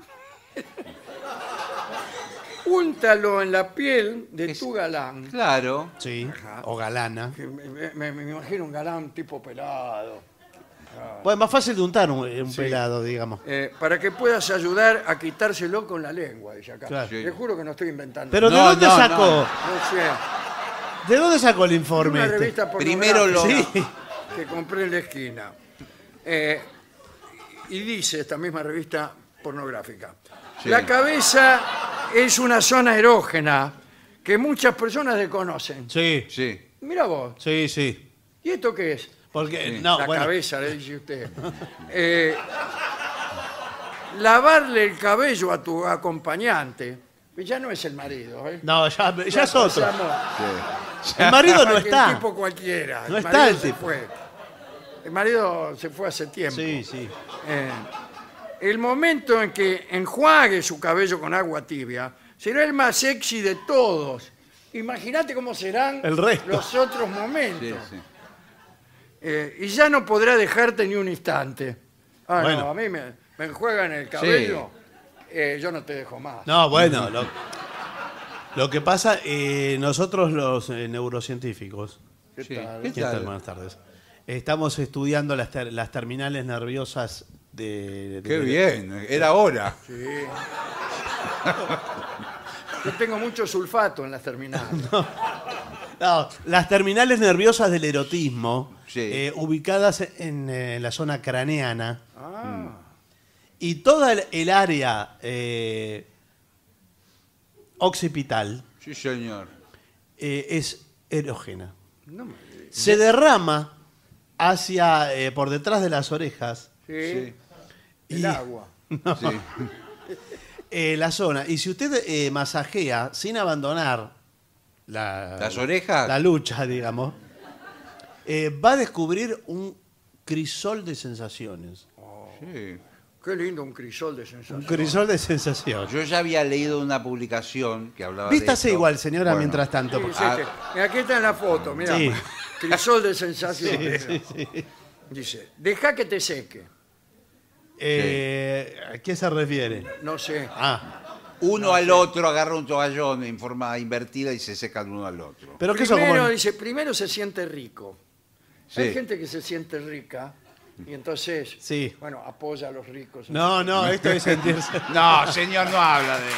Speaker 2: úntalo en la piel de
Speaker 4: Es-
Speaker 2: tu galán.
Speaker 4: Claro.
Speaker 3: Sí.
Speaker 2: Ajá.
Speaker 3: O galana.
Speaker 2: Que Me, me- me imagino un galán tipo pelado.
Speaker 3: Pues es más fácil de untar un, un
Speaker 2: Sí.
Speaker 3: pelado, digamos.
Speaker 2: Eh, para que puedas ayudar a quitárselo con la lengua, dice acá.
Speaker 3: Claro.
Speaker 2: Le juro que no estoy inventando.
Speaker 3: Pero ¿de
Speaker 4: No,
Speaker 3: dónde
Speaker 4: no,
Speaker 3: sacó?
Speaker 4: no.
Speaker 2: no sé.
Speaker 3: ¿De dónde sacó el informe
Speaker 2: Una
Speaker 3: este?
Speaker 2: revista
Speaker 4: Primero lo-
Speaker 2: pornográfica
Speaker 3: Sí.
Speaker 2: que compré en la esquina. Eh, y dice esta misma revista pornográfica.
Speaker 4: Sí.
Speaker 2: La cabeza es una zona erógena que muchas personas desconocen.
Speaker 3: Sí,
Speaker 4: Sí.
Speaker 2: Mira vos,
Speaker 3: sí, sí.
Speaker 2: ¿y esto qué es?
Speaker 3: Porque,
Speaker 4: Sí.
Speaker 3: no,
Speaker 2: la
Speaker 3: bueno,
Speaker 2: cabeza, le dice usted. Eh, lavarle el cabello a tu acompañante, ya no es el marido, ¿eh?
Speaker 3: no, ya, ya es otro.
Speaker 2: pasamos
Speaker 3: El marido no
Speaker 2: a que El
Speaker 3: está.
Speaker 2: tipo cualquiera.
Speaker 3: No
Speaker 2: el
Speaker 3: está
Speaker 2: marido
Speaker 3: el
Speaker 2: se
Speaker 3: tipo.
Speaker 2: fue. El marido se fue hace tiempo.
Speaker 3: Sí, sí.
Speaker 2: Eh, el momento en que enjuague su cabello con agua tibia será el más sexy de todos. Imagínate cómo serán
Speaker 3: El resto.
Speaker 2: los otros momentos.
Speaker 4: Sí, sí.
Speaker 2: Eh, y ya no podrá dejarte ni un instante. Ah,
Speaker 3: Bueno.
Speaker 2: no, a mí me, me enjuagan el cabello, eh, yo no te dejo más.
Speaker 3: No, bueno, lo, lo que pasa, eh, nosotros los eh, neurocientíficos,
Speaker 2: ¿Qué
Speaker 4: Sí.
Speaker 2: tal?
Speaker 4: ¿Qué
Speaker 3: ¿qué tal?
Speaker 4: tal?
Speaker 3: Buenas tardes. Estamos estudiando las, ter- las terminales nerviosas de... de-
Speaker 4: Qué
Speaker 3: de-
Speaker 4: bien, era hora.
Speaker 2: Sí. Yo tengo mucho sulfato en las terminales.
Speaker 3: No, las terminales nerviosas del erotismo,
Speaker 4: Sí.
Speaker 3: eh, ubicadas en, eh, en la zona craneana,
Speaker 2: Ah,
Speaker 3: y toda el, el área eh, occipital
Speaker 4: Sí, señor.
Speaker 3: eh, es erógena.
Speaker 2: no me-
Speaker 3: Se derrama hacia, eh, por detrás de las orejas,
Speaker 2: ¿sí?
Speaker 4: Sí.
Speaker 2: El
Speaker 3: Y-
Speaker 2: agua.
Speaker 4: Sí.
Speaker 3: eh, la zona. Y si usted eh, masajea sin abandonar la,
Speaker 4: ¿Las orejas?
Speaker 3: la lucha, digamos, eh, va a descubrir un crisol de sensaciones.
Speaker 4: Sí.
Speaker 2: Qué lindo un crisol de
Speaker 3: Un
Speaker 2: sensación.
Speaker 3: crisol de sensaciones.
Speaker 4: Yo ya había leído una publicación que hablaba
Speaker 3: Vístase
Speaker 4: de esto.
Speaker 3: igual, señora,
Speaker 4: Bueno,
Speaker 3: mientras tanto.
Speaker 2: Sí,
Speaker 3: porque-
Speaker 2: sí,
Speaker 4: Ah.
Speaker 2: sí. Mira, aquí está en la foto, mira.
Speaker 3: Sí.
Speaker 2: Crisol de sensaciones.
Speaker 3: Sí, sí, sí.
Speaker 2: Dice, deja que te seque.
Speaker 3: Eh, ¿A qué se refiere?
Speaker 2: No sé.
Speaker 3: Ah,
Speaker 4: Uno al otro agarra un toallón en forma invertida y se secan uno al otro.
Speaker 3: pero que eso
Speaker 2: Primero,
Speaker 3: como...
Speaker 2: dice, primero se siente rico.
Speaker 4: Sí.
Speaker 2: Hay gente que se siente rica y entonces,
Speaker 3: Sí.
Speaker 2: bueno, apoya a los ricos.
Speaker 3: No, no, esto es sentirse...
Speaker 4: No, señor, no habla de eso.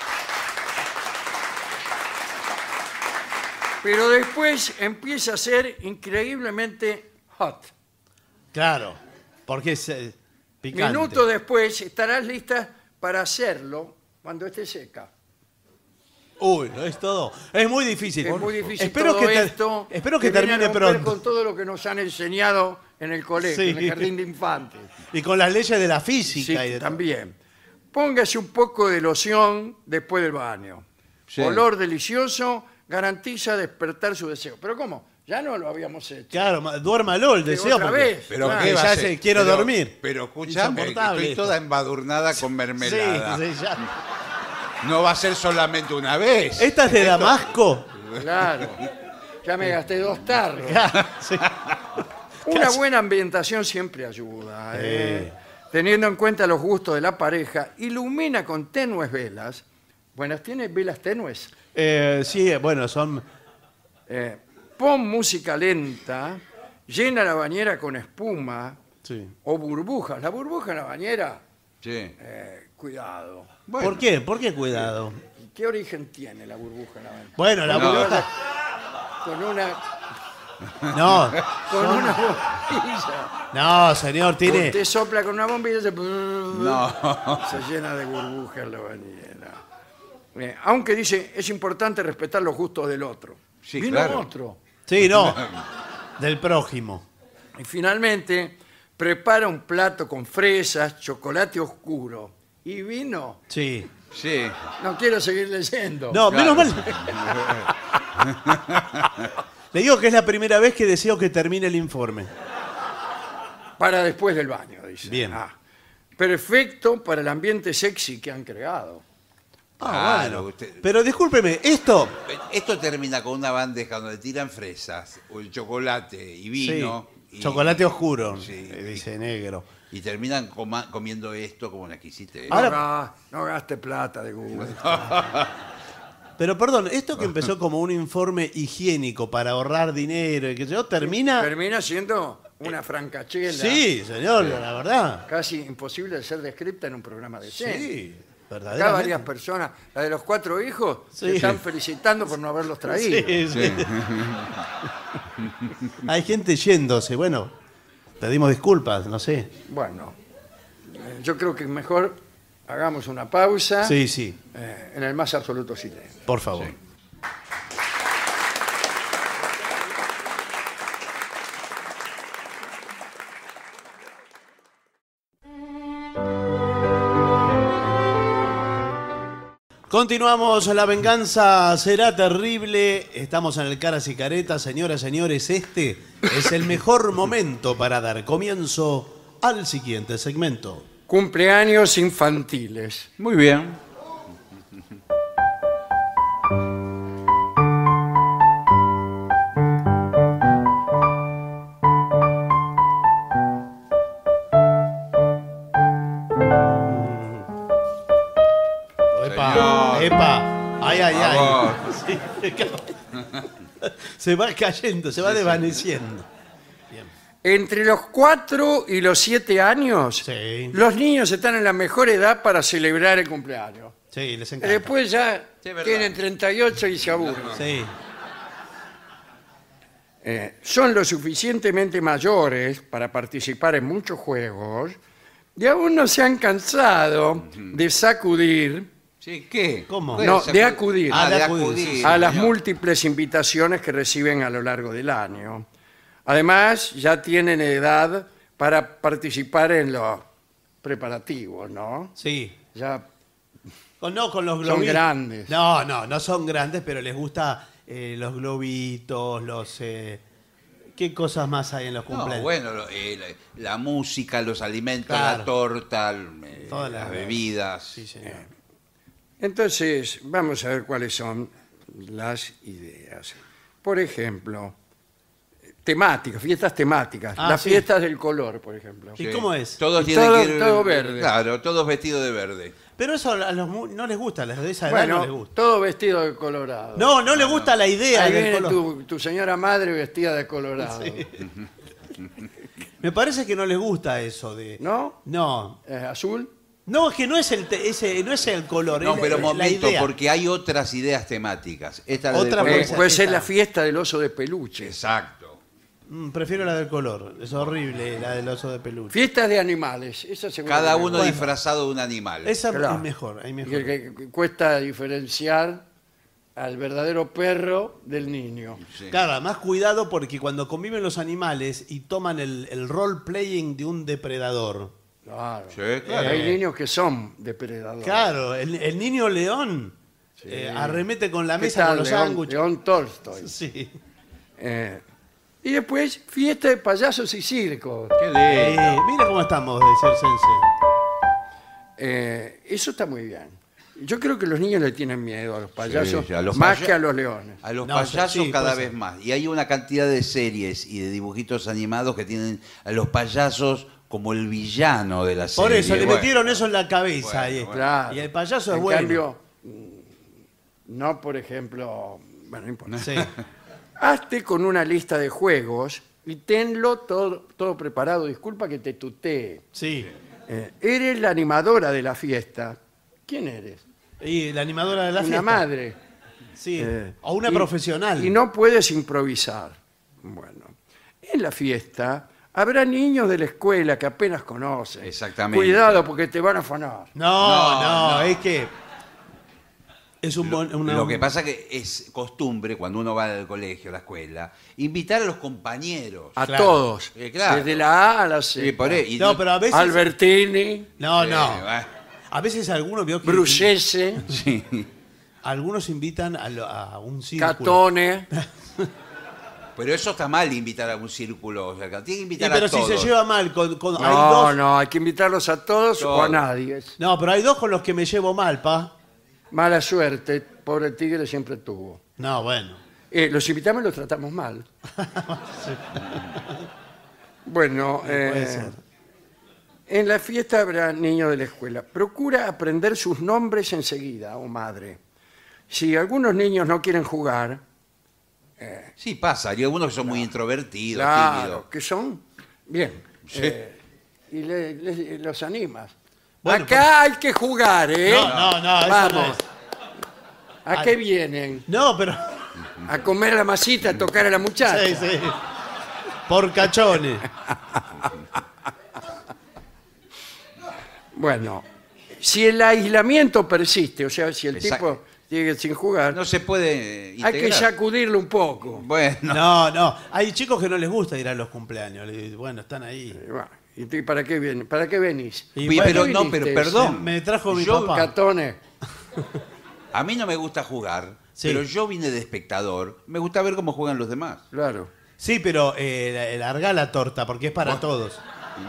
Speaker 2: Pero después empieza a ser increíblemente hot.
Speaker 3: Claro, porque es eh, picante.
Speaker 2: Minutos después estarás lista para hacerlo cuando esté seca.
Speaker 3: Uy, no es todo. Es muy difícil.
Speaker 2: Es muy difícil
Speaker 3: Espero
Speaker 2: todo
Speaker 3: que ter-
Speaker 2: esto.
Speaker 3: Espero que
Speaker 2: viene a
Speaker 3: termine
Speaker 2: romper
Speaker 3: pronto.
Speaker 2: con todo lo que nos han enseñado en el colegio,
Speaker 3: Sí.
Speaker 2: en el jardín de infantes.
Speaker 3: Y con las leyes de la
Speaker 2: Sí,
Speaker 3: física y de todo.
Speaker 2: también. Póngase un poco de loción después del baño.
Speaker 4: Sí.
Speaker 2: Olor delicioso garantiza despertar su deseo. ¿Pero cómo? Ya no lo habíamos hecho.
Speaker 3: Claro, ma- duérmalo el
Speaker 2: Que
Speaker 3: deseo.
Speaker 2: otra
Speaker 3: porque-
Speaker 2: vez.
Speaker 4: Pero
Speaker 2: Claro.
Speaker 4: ¿qué va
Speaker 3: ya
Speaker 4: a
Speaker 3: sé,
Speaker 4: ser?
Speaker 3: quiero
Speaker 4: Pero-
Speaker 3: dormir.
Speaker 4: Pero escúchame, que
Speaker 3: Insoportable
Speaker 4: estoy
Speaker 3: esto.
Speaker 4: toda embadurnada con
Speaker 3: Sí,
Speaker 4: mermelada.
Speaker 3: sí, ya.
Speaker 4: No va a ser solamente una vez.
Speaker 3: ¿Esta es de Damasco?
Speaker 2: Claro. Ya me gasté dos tarros.
Speaker 3: Sí.
Speaker 2: Una buena ambientación siempre ayuda. ¿eh? Teniendo en cuenta los gustos de la pareja, ilumina con tenues velas. Buenas, ¿tiene velas tenues?
Speaker 3: Eh, sí, bueno, son...
Speaker 2: Eh, pon música lenta, llena la bañera con espuma
Speaker 3: Sí.
Speaker 2: o burbujas. La burbuja en la bañera,
Speaker 4: Sí.
Speaker 2: eh, cuidado.
Speaker 4: Bueno,
Speaker 3: ¿Por qué? ¿Por qué cuidado?
Speaker 2: ¿Qué origen tiene la burbuja en la bañera?
Speaker 3: Bueno, la
Speaker 4: No.
Speaker 3: burbuja...
Speaker 2: Con una,
Speaker 3: No,
Speaker 2: con una bombilla.
Speaker 3: no, señor, tiene...
Speaker 2: Usted sopla con una bombilla y se,
Speaker 4: No.
Speaker 2: se llena de burbujas la bañera. Eh, aunque dice, es importante respetar los gustos del otro.
Speaker 4: Sí,
Speaker 2: Vino
Speaker 4: claro.
Speaker 2: otro.
Speaker 3: Sí, no, del prójimo.
Speaker 2: Y finalmente, prepara un plato con fresas, chocolate oscuro y vino.
Speaker 3: Sí.
Speaker 4: Sí.
Speaker 2: No quiero seguir leyendo.
Speaker 3: No,
Speaker 4: Claro.
Speaker 3: menos mal. Le digo que es la primera vez que deseo que termine el informe.
Speaker 2: Para después del baño, dice.
Speaker 3: Bien.
Speaker 2: Ah, perfecto para el ambiente sexy que han creado.
Speaker 3: Ah,
Speaker 4: Claro,
Speaker 3: bueno.
Speaker 4: usted-
Speaker 3: Pero discúlpeme, esto...
Speaker 4: Esto termina con una bandeja donde tiran fresas, o el chocolate y vino.
Speaker 3: Sí,
Speaker 4: y-
Speaker 3: chocolate oscuro,
Speaker 4: Sí.
Speaker 3: eh, dice negro.
Speaker 4: Y terminan coma- comiendo esto como la que hiciste.
Speaker 2: No,
Speaker 3: Ahora-
Speaker 2: ga- no gaste plata de Google.
Speaker 3: Pero perdón, esto que empezó como un informe higiénico para ahorrar dinero y que yo termina...
Speaker 2: Termina siendo una francachela.
Speaker 3: Sí, señor, la verdad.
Speaker 2: Casi imposible de ser descrita en un programa de cine.
Speaker 3: Sí,
Speaker 2: Acá
Speaker 3: verdaderamente.
Speaker 2: varias personas, la de los cuatro hijos,
Speaker 3: Sí.
Speaker 2: se están felicitando por no haberlos traído.
Speaker 3: Sí, sí. Hay gente yéndose, bueno, pedimos disculpas, no sé.
Speaker 2: Bueno, eh, yo creo que mejor hagamos una pausa
Speaker 3: Sí, sí,
Speaker 2: eh, en el más absoluto silencio.
Speaker 3: por favor.
Speaker 4: Sí.
Speaker 3: Continuamos, la venganza será terrible. Estamos en el Caras y Caretas, señoras y señores. Este es el mejor momento para dar comienzo al siguiente segmento.
Speaker 2: Cumpleaños infantiles.
Speaker 4: Muy bien.
Speaker 3: Epa,
Speaker 4: Señor.
Speaker 3: epa, ay, ay, ay.
Speaker 4: Vamos.
Speaker 3: Sí, se va cayendo, se va desvaneciendo.
Speaker 2: Entre los cuatro y los siete años,
Speaker 3: Sí.
Speaker 2: los niños están en la mejor edad para celebrar el cumpleaños.
Speaker 3: Sí, les
Speaker 2: Y
Speaker 3: encanta.
Speaker 2: después ya
Speaker 4: Sí, es verdad.
Speaker 2: tienen treinta y ocho y se aburren.
Speaker 3: Sí.
Speaker 2: Eh, son lo suficientemente mayores para participar en muchos juegos y aún no se han cansado de sacudir,
Speaker 4: Sí, ¿qué?
Speaker 3: ¿Cómo?
Speaker 4: ¿Qué?
Speaker 2: no,
Speaker 4: Se
Speaker 2: de
Speaker 4: acu-
Speaker 2: acudir
Speaker 4: Ah, de
Speaker 3: Ah, de acudir,
Speaker 4: acudir.
Speaker 3: sí,
Speaker 2: a las
Speaker 4: señor.
Speaker 2: múltiples invitaciones que reciben a lo largo del año. Además, ya tienen edad para participar en los preparativos, ¿no?
Speaker 3: Sí.
Speaker 2: Ya
Speaker 3: Con, no, con los
Speaker 2: Son
Speaker 3: globitos.
Speaker 2: grandes.
Speaker 3: No, no, no son grandes, pero les gusta eh, los globitos, los... eh, ¿qué cosas más hay en los cumpleaños?
Speaker 4: No, bueno, lo- eh, la, la música, los alimentos,
Speaker 3: Claro.
Speaker 4: la torta, eh,
Speaker 3: Todas
Speaker 4: las
Speaker 3: las-
Speaker 4: bebidas.
Speaker 3: Sí, señor.
Speaker 2: Entonces, vamos a ver cuáles son las ideas. Por ejemplo, temáticas, fiestas temáticas.
Speaker 3: Ah,
Speaker 2: las
Speaker 3: sí.
Speaker 2: fiestas del color, por ejemplo.
Speaker 3: ¿Y cómo es?
Speaker 4: Todos
Speaker 2: Y
Speaker 4: tienen
Speaker 2: todo-
Speaker 4: que ir,
Speaker 2: todo verde.
Speaker 4: Claro, todos vestidos de verde.
Speaker 3: Pero eso a los mu- no les gusta, a los de esa edad no les
Speaker 2: Bueno,
Speaker 3: gusta.
Speaker 2: todo vestido de colorado.
Speaker 3: No, no les gusta la idea
Speaker 2: Ahí
Speaker 3: del
Speaker 2: viene
Speaker 3: color.
Speaker 2: tu, tu señora madre vestida de colorado.
Speaker 3: Me parece que no les gusta eso de...
Speaker 2: ¿No?
Speaker 3: No.
Speaker 2: ¿Es azul?
Speaker 3: No, es que no es el, te- ese, no es el color,
Speaker 4: No,
Speaker 3: es
Speaker 4: pero
Speaker 3: la,
Speaker 4: momento,
Speaker 3: la idea.
Speaker 4: porque hay otras ideas temáticas. Esta la del
Speaker 3: Otra
Speaker 4: color-
Speaker 2: Eh,
Speaker 3: Pues,
Speaker 2: puede ser
Speaker 3: esta-
Speaker 2: la fiesta del oso de peluche.
Speaker 4: Exacto.
Speaker 3: Mm, prefiero la del color, es horrible la del oso de peluche.
Speaker 2: Fiestas de animales. Esa seguro
Speaker 4: Cada
Speaker 2: que me
Speaker 4: uno
Speaker 2: gusta.
Speaker 4: disfrazado de un animal.
Speaker 3: Esa
Speaker 2: Claro.
Speaker 3: es mejor, hay mejor.
Speaker 2: Que, que- que cuesta diferenciar al verdadero perro del niño.
Speaker 4: Sí.
Speaker 3: Claro, además cuidado porque cuando conviven los animales y toman el, el role-playing de un depredador.
Speaker 2: Claro.
Speaker 4: Sí, claro.
Speaker 2: Hay niños que son depredadores.
Speaker 3: Claro, el, el niño león eh, arremete con la
Speaker 2: ¿Qué
Speaker 3: mesa con
Speaker 2: tal,
Speaker 3: los
Speaker 2: León,
Speaker 3: sándwiches.
Speaker 2: León Tolstoy?
Speaker 3: Sí.
Speaker 2: Eh, y después, fiesta de payasos y circos.
Speaker 4: Qué lindo.
Speaker 3: Eh, mira cómo estamos de circense.
Speaker 2: Eh, eso está muy bien. Yo creo que los niños le tienen miedo a los payasos
Speaker 4: sí, a los
Speaker 2: más
Speaker 4: paya-
Speaker 2: que a los leones.
Speaker 4: A los
Speaker 3: No,
Speaker 4: payasos
Speaker 3: sí,
Speaker 4: cada
Speaker 3: puede
Speaker 4: vez
Speaker 3: ser.
Speaker 4: más. Y hay una cantidad de series y de dibujitos animados que tienen a los payasos como el villano de la serie.
Speaker 3: Por eso, le
Speaker 4: Bueno,
Speaker 3: metieron eso en la cabeza.
Speaker 4: Bueno,
Speaker 3: ahí.
Speaker 4: bueno.
Speaker 2: Claro.
Speaker 3: Y el payaso es
Speaker 2: en
Speaker 3: bueno.
Speaker 2: cambio, mm, no, por ejemplo, bueno, no importa.
Speaker 3: Sí.
Speaker 2: Hazte con una lista de juegos y tenlo todo, todo preparado. Disculpa que te tutee.
Speaker 3: Sí.
Speaker 2: Eh, eres la animadora de la fiesta. ¿Quién eres?
Speaker 3: Y la animadora de la
Speaker 2: Una
Speaker 3: fiesta.
Speaker 2: madre.
Speaker 3: Sí.
Speaker 2: Eh,
Speaker 3: o una
Speaker 2: y-
Speaker 3: profesional.
Speaker 2: Y no puedes improvisar. Bueno, en la fiesta habrá niños de la escuela que apenas conocen.
Speaker 4: Exactamente.
Speaker 2: Cuidado porque te van a afanar.
Speaker 3: No,
Speaker 4: No,
Speaker 3: no,
Speaker 4: no.
Speaker 3: es que es un bon- una-
Speaker 4: Lo que pasa que es costumbre, cuando uno va al colegio, a la escuela, invitar a los compañeros.
Speaker 2: A
Speaker 3: Claro.
Speaker 2: todos.
Speaker 4: Eh, claro.
Speaker 2: Desde la A a la
Speaker 4: Sí,
Speaker 2: Z.
Speaker 4: por ahí. Y
Speaker 3: No, pero a veces
Speaker 2: Albertini,
Speaker 3: no,
Speaker 4: Eh,
Speaker 3: no.
Speaker 4: bueno,
Speaker 3: A veces algunos veo que
Speaker 2: Brucese,
Speaker 4: sí.
Speaker 3: algunos invitan a, lo- a un círculo.
Speaker 2: Catone.
Speaker 4: Pero eso está mal, invitar a un círculo. O sea, que tiene que
Speaker 3: Sí,
Speaker 4: invitar
Speaker 3: pero
Speaker 4: a
Speaker 3: si
Speaker 4: todos.
Speaker 3: se lleva mal con, con- hay
Speaker 2: No,
Speaker 3: dos.
Speaker 2: no, hay que invitarlos a todos o a
Speaker 4: Todos.
Speaker 2: nadie.
Speaker 3: No, pero hay dos con los que me llevo mal, pa.
Speaker 2: Mala suerte, pobre tigre siempre tuvo.
Speaker 3: No, bueno.
Speaker 2: Eh, los invitamos y los tratamos mal. Bueno,
Speaker 3: puede
Speaker 2: eh,
Speaker 3: ser.
Speaker 2: en la fiesta habrá niños de la escuela. Procura aprender sus nombres enseguida, oh madre. Si algunos niños no quieren jugar,
Speaker 4: Sí, pasa. Hay algunos que son muy introvertidos,
Speaker 2: claro,
Speaker 4: tímidos.
Speaker 2: que son, bien,
Speaker 4: Sí.
Speaker 2: eh, y le- le- los animas.
Speaker 3: Bueno,
Speaker 2: Acá hay que jugar, ¿eh?
Speaker 3: No, no, no, eso
Speaker 2: Vamos.
Speaker 3: no es.
Speaker 2: ¿A qué vienen?
Speaker 3: No, pero.
Speaker 2: ¿A comer la masita, a tocar a la muchacha?
Speaker 3: Sí, sí. Por cachones.
Speaker 2: Bueno, si el aislamiento persiste, o sea, si el
Speaker 4: Exacto.
Speaker 2: tipo sigue sin jugar,
Speaker 4: No se puede
Speaker 2: hay que
Speaker 4: integrar.
Speaker 2: sacudirlo un poco.
Speaker 4: Bueno,
Speaker 3: No, no. Hay chicos que no les gusta ir a los cumpleaños. Le- Bueno, están ahí.
Speaker 2: Y bueno, ¿y tú para qué, viene? ¿Para qué venís?
Speaker 3: Y
Speaker 4: Oye,
Speaker 3: bueno,
Speaker 4: pero
Speaker 2: ¿qué
Speaker 4: no,
Speaker 2: viniste?
Speaker 4: pero perdón.
Speaker 3: Me trajo mi
Speaker 4: Yo,
Speaker 3: papá.
Speaker 2: Catones.
Speaker 4: a mí no me gusta jugar,
Speaker 3: Sí.
Speaker 4: pero yo vine de espectador. Me gusta ver cómo juegan los demás.
Speaker 2: Claro.
Speaker 3: Sí, pero eh, larga la torta porque es para todos.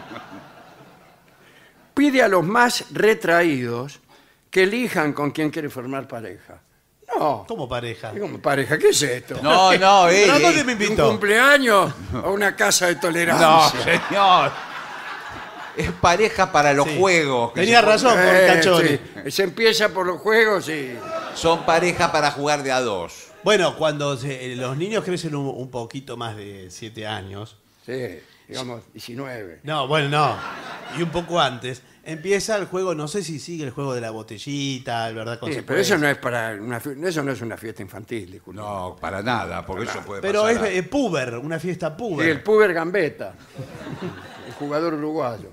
Speaker 2: Pide a los más retraídos que elijan con quién quiere formar pareja. No.
Speaker 3: Como pareja.
Speaker 2: ¿Cómo pareja? ¿Qué es esto?
Speaker 4: No, no, ey,
Speaker 3: ¿Pero a
Speaker 4: ey.
Speaker 3: dónde me
Speaker 2: ¿Un
Speaker 3: invitó?
Speaker 2: cumpleaños o una casa de
Speaker 4: No,
Speaker 2: tolerancia?
Speaker 4: señor. Es pareja para los
Speaker 3: Sí.
Speaker 4: juegos. que
Speaker 3: Tenía
Speaker 4: se-
Speaker 3: razón, por
Speaker 2: Eh,
Speaker 3: cachones.
Speaker 2: sí. Se empieza por los juegos y...
Speaker 4: Son pareja para jugar de a dos.
Speaker 3: Bueno, cuando se- los niños crecen un, un poquito más de siete años.
Speaker 2: Sí, digamos diecinueve.
Speaker 3: No, bueno, no. Y un poco antes. Empieza el juego, no sé si sigue el juego de la botellita, el verdad
Speaker 2: Sí,
Speaker 3: consecuencia.
Speaker 2: pero eso no es para una, fi- eso no es una fiesta infantil, disculpe.
Speaker 4: No, para nada, porque eso puede
Speaker 3: Pero
Speaker 4: pasar.
Speaker 3: es
Speaker 4: a-
Speaker 3: eh, puber, una fiesta
Speaker 2: Sí,
Speaker 3: puber.
Speaker 2: el puber Gambetta, el jugador uruguayo.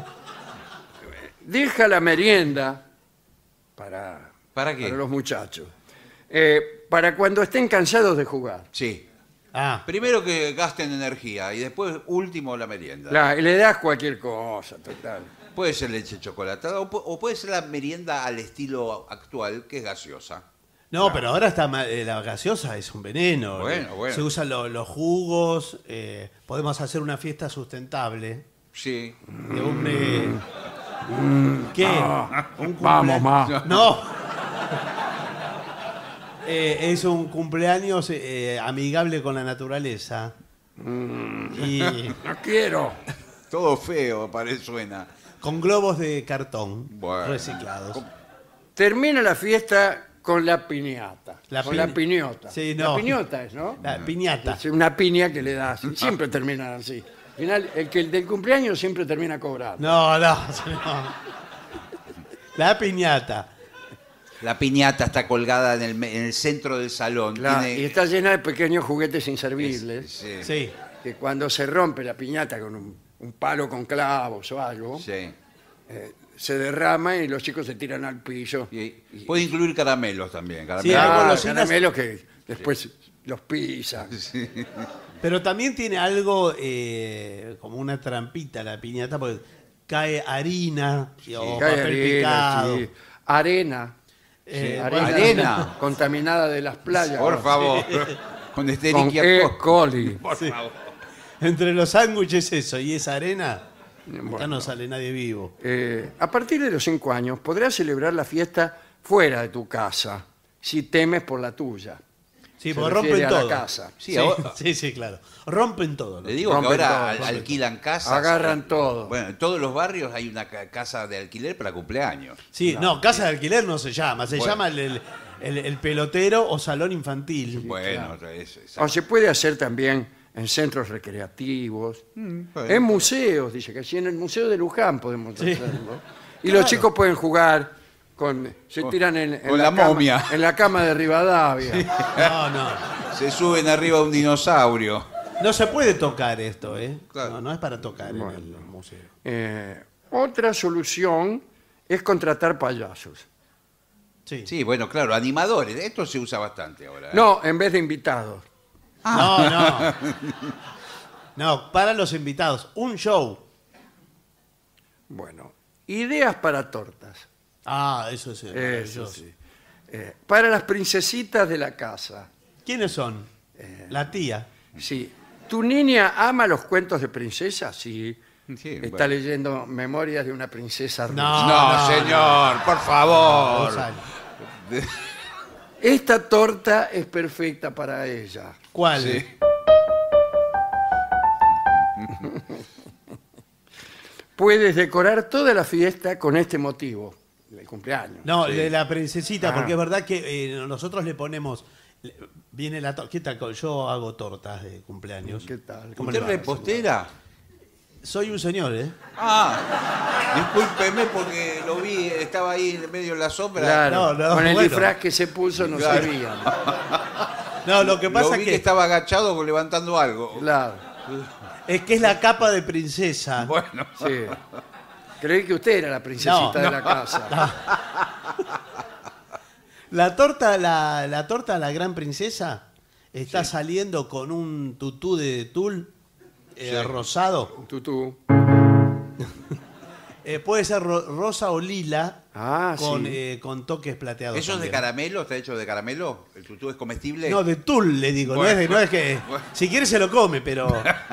Speaker 2: Deja la merienda para,
Speaker 4: ¿Para qué?
Speaker 2: para los muchachos. Eh, para cuando estén cansados de jugar.
Speaker 4: Sí.
Speaker 3: Ah,
Speaker 4: Primero que gasten energía y después, último, la merienda.
Speaker 2: La- y le das cualquier cosa, total.
Speaker 4: Puede ser leche chocolatada o, pu- o puede ser la merienda al estilo actual, que es gaseosa.
Speaker 3: no, pero ahora está ma- eh, la gaseosa es un veneno.
Speaker 4: Bueno,
Speaker 3: eh,
Speaker 4: bueno.
Speaker 3: Se usan lo- los jugos. eh, podemos hacer una fiesta sustentable.
Speaker 4: Sí.
Speaker 3: De un. eh, ¿Qué? Un
Speaker 2: Vamos,
Speaker 3: cumplea-
Speaker 2: ma.
Speaker 3: No. Eh, es un cumpleaños eh, amigable con la naturaleza. Y
Speaker 2: No quiero.
Speaker 4: Todo feo, parece, suena.
Speaker 3: con globos de cartón
Speaker 4: Bueno.
Speaker 3: reciclados.
Speaker 2: Termina la fiesta con la piñata.
Speaker 3: La
Speaker 2: con
Speaker 3: pi-
Speaker 2: la piñota.
Speaker 3: Sí, no.
Speaker 2: La piñota es, ¿no?
Speaker 3: La piñata.
Speaker 2: Es una piña que le das. Siempre terminan así. Al final, el que el del cumpleaños siempre termina cobrando.
Speaker 3: No, no, no. La piñata.
Speaker 4: La piñata está colgada en el, me- en el centro del salón.
Speaker 2: La-
Speaker 4: Tiene-
Speaker 2: Y está llena de pequeños juguetes inservibles.
Speaker 4: Sí.
Speaker 3: Sí.
Speaker 2: Que cuando se rompe la piñata con un, un palo con clavos o algo,
Speaker 4: Sí.
Speaker 2: eh, se derrama y los chicos se tiran al piso.
Speaker 4: Y- puede incluir caramelos también.
Speaker 3: Sí,
Speaker 4: Caramelos.
Speaker 3: algo
Speaker 2: Ah,
Speaker 3: golosinas-
Speaker 2: caramelos que después los pisan.
Speaker 3: Pero también tiene algo eh, como una trampita la piñata, porque cae harina y- o
Speaker 2: Cae
Speaker 3: papel
Speaker 2: arena,
Speaker 3: picado.
Speaker 2: sí. Arena.
Speaker 3: Eh,
Speaker 2: arena,
Speaker 4: Arena.
Speaker 2: contaminada de las playas.
Speaker 4: Por favor. Con
Speaker 2: Con
Speaker 4: Escherichia
Speaker 2: E.
Speaker 4: coli.
Speaker 2: coli.
Speaker 4: Por favor.
Speaker 3: Entre los sándwiches eso y esa arena, acá
Speaker 2: Bueno.
Speaker 3: no sale nadie vivo.
Speaker 2: Eh, a partir de los cinco años podrás celebrar la fiesta fuera de tu casa, si temes por la tuya.
Speaker 3: Sí,
Speaker 2: Se
Speaker 3: porque
Speaker 2: refiere
Speaker 3: rompen
Speaker 2: a la
Speaker 3: todo.
Speaker 2: casa.
Speaker 3: Sí,
Speaker 4: Sí, ahora-
Speaker 3: sí, sí, claro. Rompen todo.
Speaker 4: Le digo
Speaker 2: Rompen
Speaker 4: que ahora
Speaker 2: todo,
Speaker 4: al-
Speaker 2: rompen
Speaker 4: alquilan casas.
Speaker 2: Agarran todo.
Speaker 4: Bueno, en todos los barrios hay una ca- casa de alquiler para cumpleaños.
Speaker 3: Sí, no, casa de alquiler no se llama, se
Speaker 4: Bueno.
Speaker 3: llama el, el- el- el pelotero o salón infantil.
Speaker 4: Bueno, es- es-
Speaker 2: O se puede hacer también en centros recreativos,
Speaker 4: bueno.
Speaker 2: en museos, dice que sí, en el Museo de Luján podemos
Speaker 3: Sí.
Speaker 2: hacerlo. Y
Speaker 3: Claro.
Speaker 2: los chicos pueden jugar con, se
Speaker 4: Con-
Speaker 2: tiran en, en
Speaker 4: con la
Speaker 2: cama-
Speaker 4: momia.
Speaker 2: en la cama de Rivadavia.
Speaker 3: No, no.
Speaker 4: se suben arriba de un dinosaurio.
Speaker 3: No se puede tocar esto, ¿eh?
Speaker 4: Claro.
Speaker 3: No, no es para tocar en
Speaker 2: Bueno.
Speaker 3: el museo.
Speaker 2: Eh, otra solución es contratar payasos.
Speaker 3: Sí.
Speaker 4: Sí, bueno, claro, animadores. Esto se usa bastante ahora. ¿eh?
Speaker 2: No, en vez de invitados.
Speaker 3: No, no. No, para los invitados. Un show.
Speaker 2: Bueno, ideas para tortas.
Speaker 3: Ah, eso es
Speaker 2: Eso
Speaker 3: maravilloso.
Speaker 2: sí. Eh, para las princesitas de la casa.
Speaker 3: ¿Quiénes son?
Speaker 2: Eh.
Speaker 3: La tía.
Speaker 2: Sí. ¿Tu niña ama los cuentos de princesas? Sí.
Speaker 4: Sí,
Speaker 2: Está
Speaker 4: bueno.
Speaker 2: leyendo Memorias de una princesa rusa.
Speaker 3: No,
Speaker 4: No,
Speaker 3: no,
Speaker 4: señor, por favor.
Speaker 3: Dos años.
Speaker 2: Esta torta es perfecta para ella.
Speaker 3: ¿Cuál?
Speaker 4: Sí.
Speaker 2: Puedes decorar toda la fiesta con este motivo, el cumpleaños.
Speaker 3: No,
Speaker 4: Sí.
Speaker 3: de la princesita,
Speaker 2: Ah.
Speaker 3: porque es verdad que eh, nosotros le ponemos. le- Viene la torta. ¿Qué tal? Yo hago tortas de cumpleaños.
Speaker 2: ¿Qué tal?
Speaker 3: ¿Cómo
Speaker 4: ¿Usted
Speaker 3: le va?
Speaker 4: repostera?
Speaker 3: Soy un señor, ¿eh?
Speaker 4: Ah, discúlpeme porque lo vi, estaba ahí en medio de la sombra.
Speaker 2: Claro,
Speaker 3: No, no,
Speaker 2: con el
Speaker 3: bueno.
Speaker 2: disfraz que se puso no
Speaker 4: Claro.
Speaker 2: sabían.
Speaker 3: No, lo que pasa
Speaker 4: lo vi
Speaker 3: es
Speaker 4: que...
Speaker 3: que,
Speaker 4: estaba agachado levantando algo.
Speaker 2: Claro,
Speaker 3: es que es la capa de princesa.
Speaker 4: Bueno,
Speaker 2: sí. Creí que usted era la princesita
Speaker 3: No,
Speaker 2: de
Speaker 3: no.
Speaker 2: la casa.
Speaker 3: La torta, la, la torta la gran princesa está saliendo con un tutú de tul eh,
Speaker 4: Sí.
Speaker 3: rosado.
Speaker 2: Tutú.
Speaker 3: Eh, puede ser ro- rosa o lila
Speaker 2: Ah,
Speaker 3: con,
Speaker 2: sí.
Speaker 3: eh, con toques plateados.
Speaker 4: ¿eso es de
Speaker 3: también.
Speaker 4: caramelo? ¿Está hecho de caramelo? ¿El tutú es comestible?
Speaker 3: No, de tul le digo.
Speaker 4: Bueno.
Speaker 3: no, es de- no es que.
Speaker 4: Bueno.
Speaker 3: Si quiere se lo come, pero.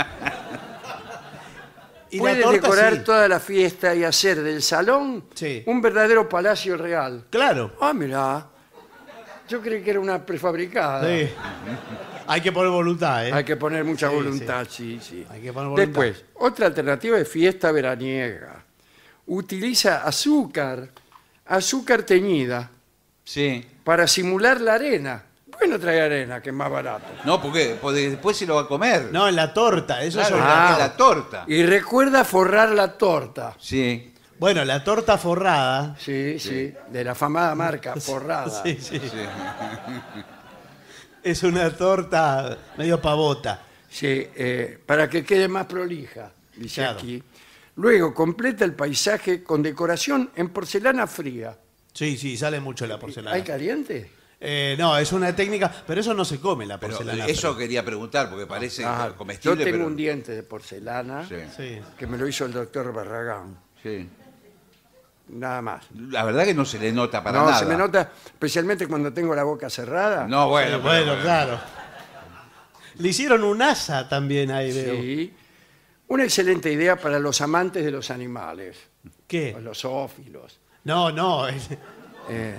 Speaker 3: Y la
Speaker 2: Puedes
Speaker 3: torta,
Speaker 2: decorar
Speaker 3: sí.
Speaker 2: toda la fiesta y hacer del salón
Speaker 3: Sí.
Speaker 2: un verdadero palacio real.
Speaker 3: Claro.
Speaker 2: Ah, mirá. Yo creí que era una prefabricada.
Speaker 3: Sí. Hay que poner voluntad, ¿eh?
Speaker 2: Hay que poner mucha
Speaker 3: Sí,
Speaker 2: voluntad, sí, sí.
Speaker 3: Hay que poner voluntad.
Speaker 2: Después, otra alternativa es fiesta veraniega. Utiliza azúcar, azúcar teñida,
Speaker 4: Sí.
Speaker 2: para simular la arena. ¿Por qué no trae arena, que es más barato?
Speaker 4: No, porque, porque después se lo va a comer.
Speaker 3: No, en la torta. Eso
Speaker 4: Claro,
Speaker 3: es
Speaker 2: Ah.
Speaker 4: la, la torta.
Speaker 2: Y recuerda forrar la torta.
Speaker 4: Sí.
Speaker 3: Bueno, la torta forrada.
Speaker 2: Sí, sí, de la famada marca forrada.
Speaker 3: Sí, sí. Es una torta medio pavota.
Speaker 2: Sí, eh, para que quede más prolija, dice
Speaker 3: Claro.
Speaker 2: aquí. Luego, completa el paisaje con decoración en porcelana fría.
Speaker 3: Sí, sí, sale mucho la porcelana.
Speaker 2: ¿Hay caliente?
Speaker 3: Eh, no, es una técnica, pero eso no se come la
Speaker 4: Pero
Speaker 3: porcelana.
Speaker 4: eso
Speaker 3: fría.
Speaker 4: quería preguntar, porque parece
Speaker 2: Ah, yo
Speaker 4: comestible,
Speaker 2: tengo
Speaker 4: pero...
Speaker 2: un diente de porcelana
Speaker 4: Sí,
Speaker 3: Sí.
Speaker 2: que me lo hizo el doctor Barragán.
Speaker 4: sí.
Speaker 2: Nada más.
Speaker 4: La verdad que no se le nota para
Speaker 2: no,
Speaker 4: nada.
Speaker 2: se me nota, especialmente cuando tengo la boca cerrada.
Speaker 4: No,
Speaker 3: Sí,
Speaker 4: bueno,
Speaker 3: bueno,
Speaker 4: pero-
Speaker 3: claro. Le hicieron un asa también ahí, veo.
Speaker 2: Sí. Una excelente idea para los amantes de los animales,
Speaker 3: ¿Qué?
Speaker 2: o los zoófilos.
Speaker 3: No, no. es-
Speaker 2: Eh,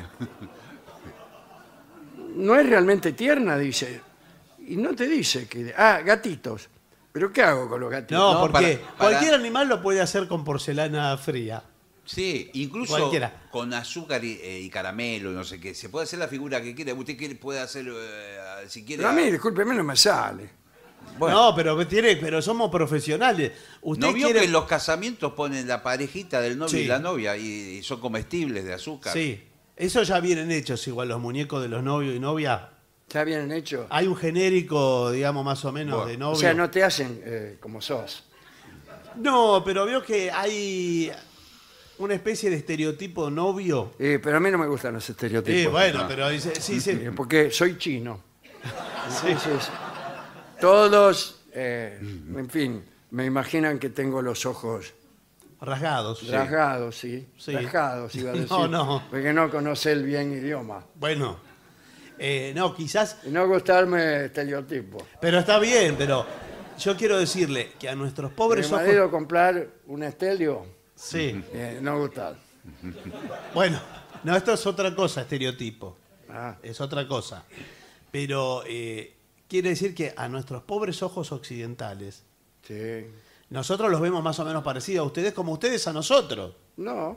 Speaker 2: no es realmente tierna, dice. Y no te dice que... Ah, gatitos. ¿Pero qué hago con los gatitos?
Speaker 3: No,
Speaker 4: No,
Speaker 3: porque
Speaker 4: para- para-
Speaker 3: cualquier animal lo puede hacer con porcelana fría.
Speaker 4: Sí, incluso
Speaker 3: Cualquiera.
Speaker 4: con azúcar y, eh, y caramelo, no sé qué. Se puede hacer la figura que quiera. Usted quiere, puede hacer, eh, si quiere...
Speaker 2: Pero a mí, discúlpeme, no me sale.
Speaker 4: Bueno.
Speaker 3: No, pero tiene, pero somos profesionales. Usted
Speaker 4: ¿No vio
Speaker 3: quiere...
Speaker 4: que en los casamientos ponen la parejita del novio
Speaker 3: Sí.
Speaker 4: y la novia y, y son comestibles de azúcar?
Speaker 3: Sí, eso ya vienen hechos igual los muñecos de los novios y novia.
Speaker 2: ¿Está bien hecho?
Speaker 3: Hay un genérico, digamos, más o menos
Speaker 4: Bueno,
Speaker 3: de novio.
Speaker 2: O sea, no te hacen eh, como sos.
Speaker 3: No, pero veo que hay una especie de estereotipo novio.
Speaker 2: Eh, pero a mí no me gustan los estereotipos.
Speaker 3: Sí, bueno, pero dice, sí, sí.
Speaker 2: Eh, Porque soy chino. Entonces, todos, eh, en fin, me imaginan que tengo los ojos
Speaker 3: Rasgados.
Speaker 2: rasgados, sí.
Speaker 3: Sí.
Speaker 2: Rasgados, iba a
Speaker 3: No,
Speaker 2: decir.
Speaker 3: no.
Speaker 2: Porque no conoce el bien idioma.
Speaker 3: Bueno, eh, no, quizás,
Speaker 2: Y no gustarme estereotipos.
Speaker 3: pero está bien, pero yo quiero decirle que a nuestros pobres
Speaker 2: Mi
Speaker 3: ojos...
Speaker 2: marido comprar un estelio,
Speaker 3: Sí,
Speaker 2: eh, no gustar.
Speaker 3: bueno, no, esto es otra cosa, estereotipo.
Speaker 2: Ah,
Speaker 3: Es otra cosa. Pero eh, quiere decir que a nuestros pobres ojos occidentales,
Speaker 2: sí.
Speaker 3: nosotros los vemos más o menos parecidos a ustedes como ustedes a nosotros.
Speaker 2: No.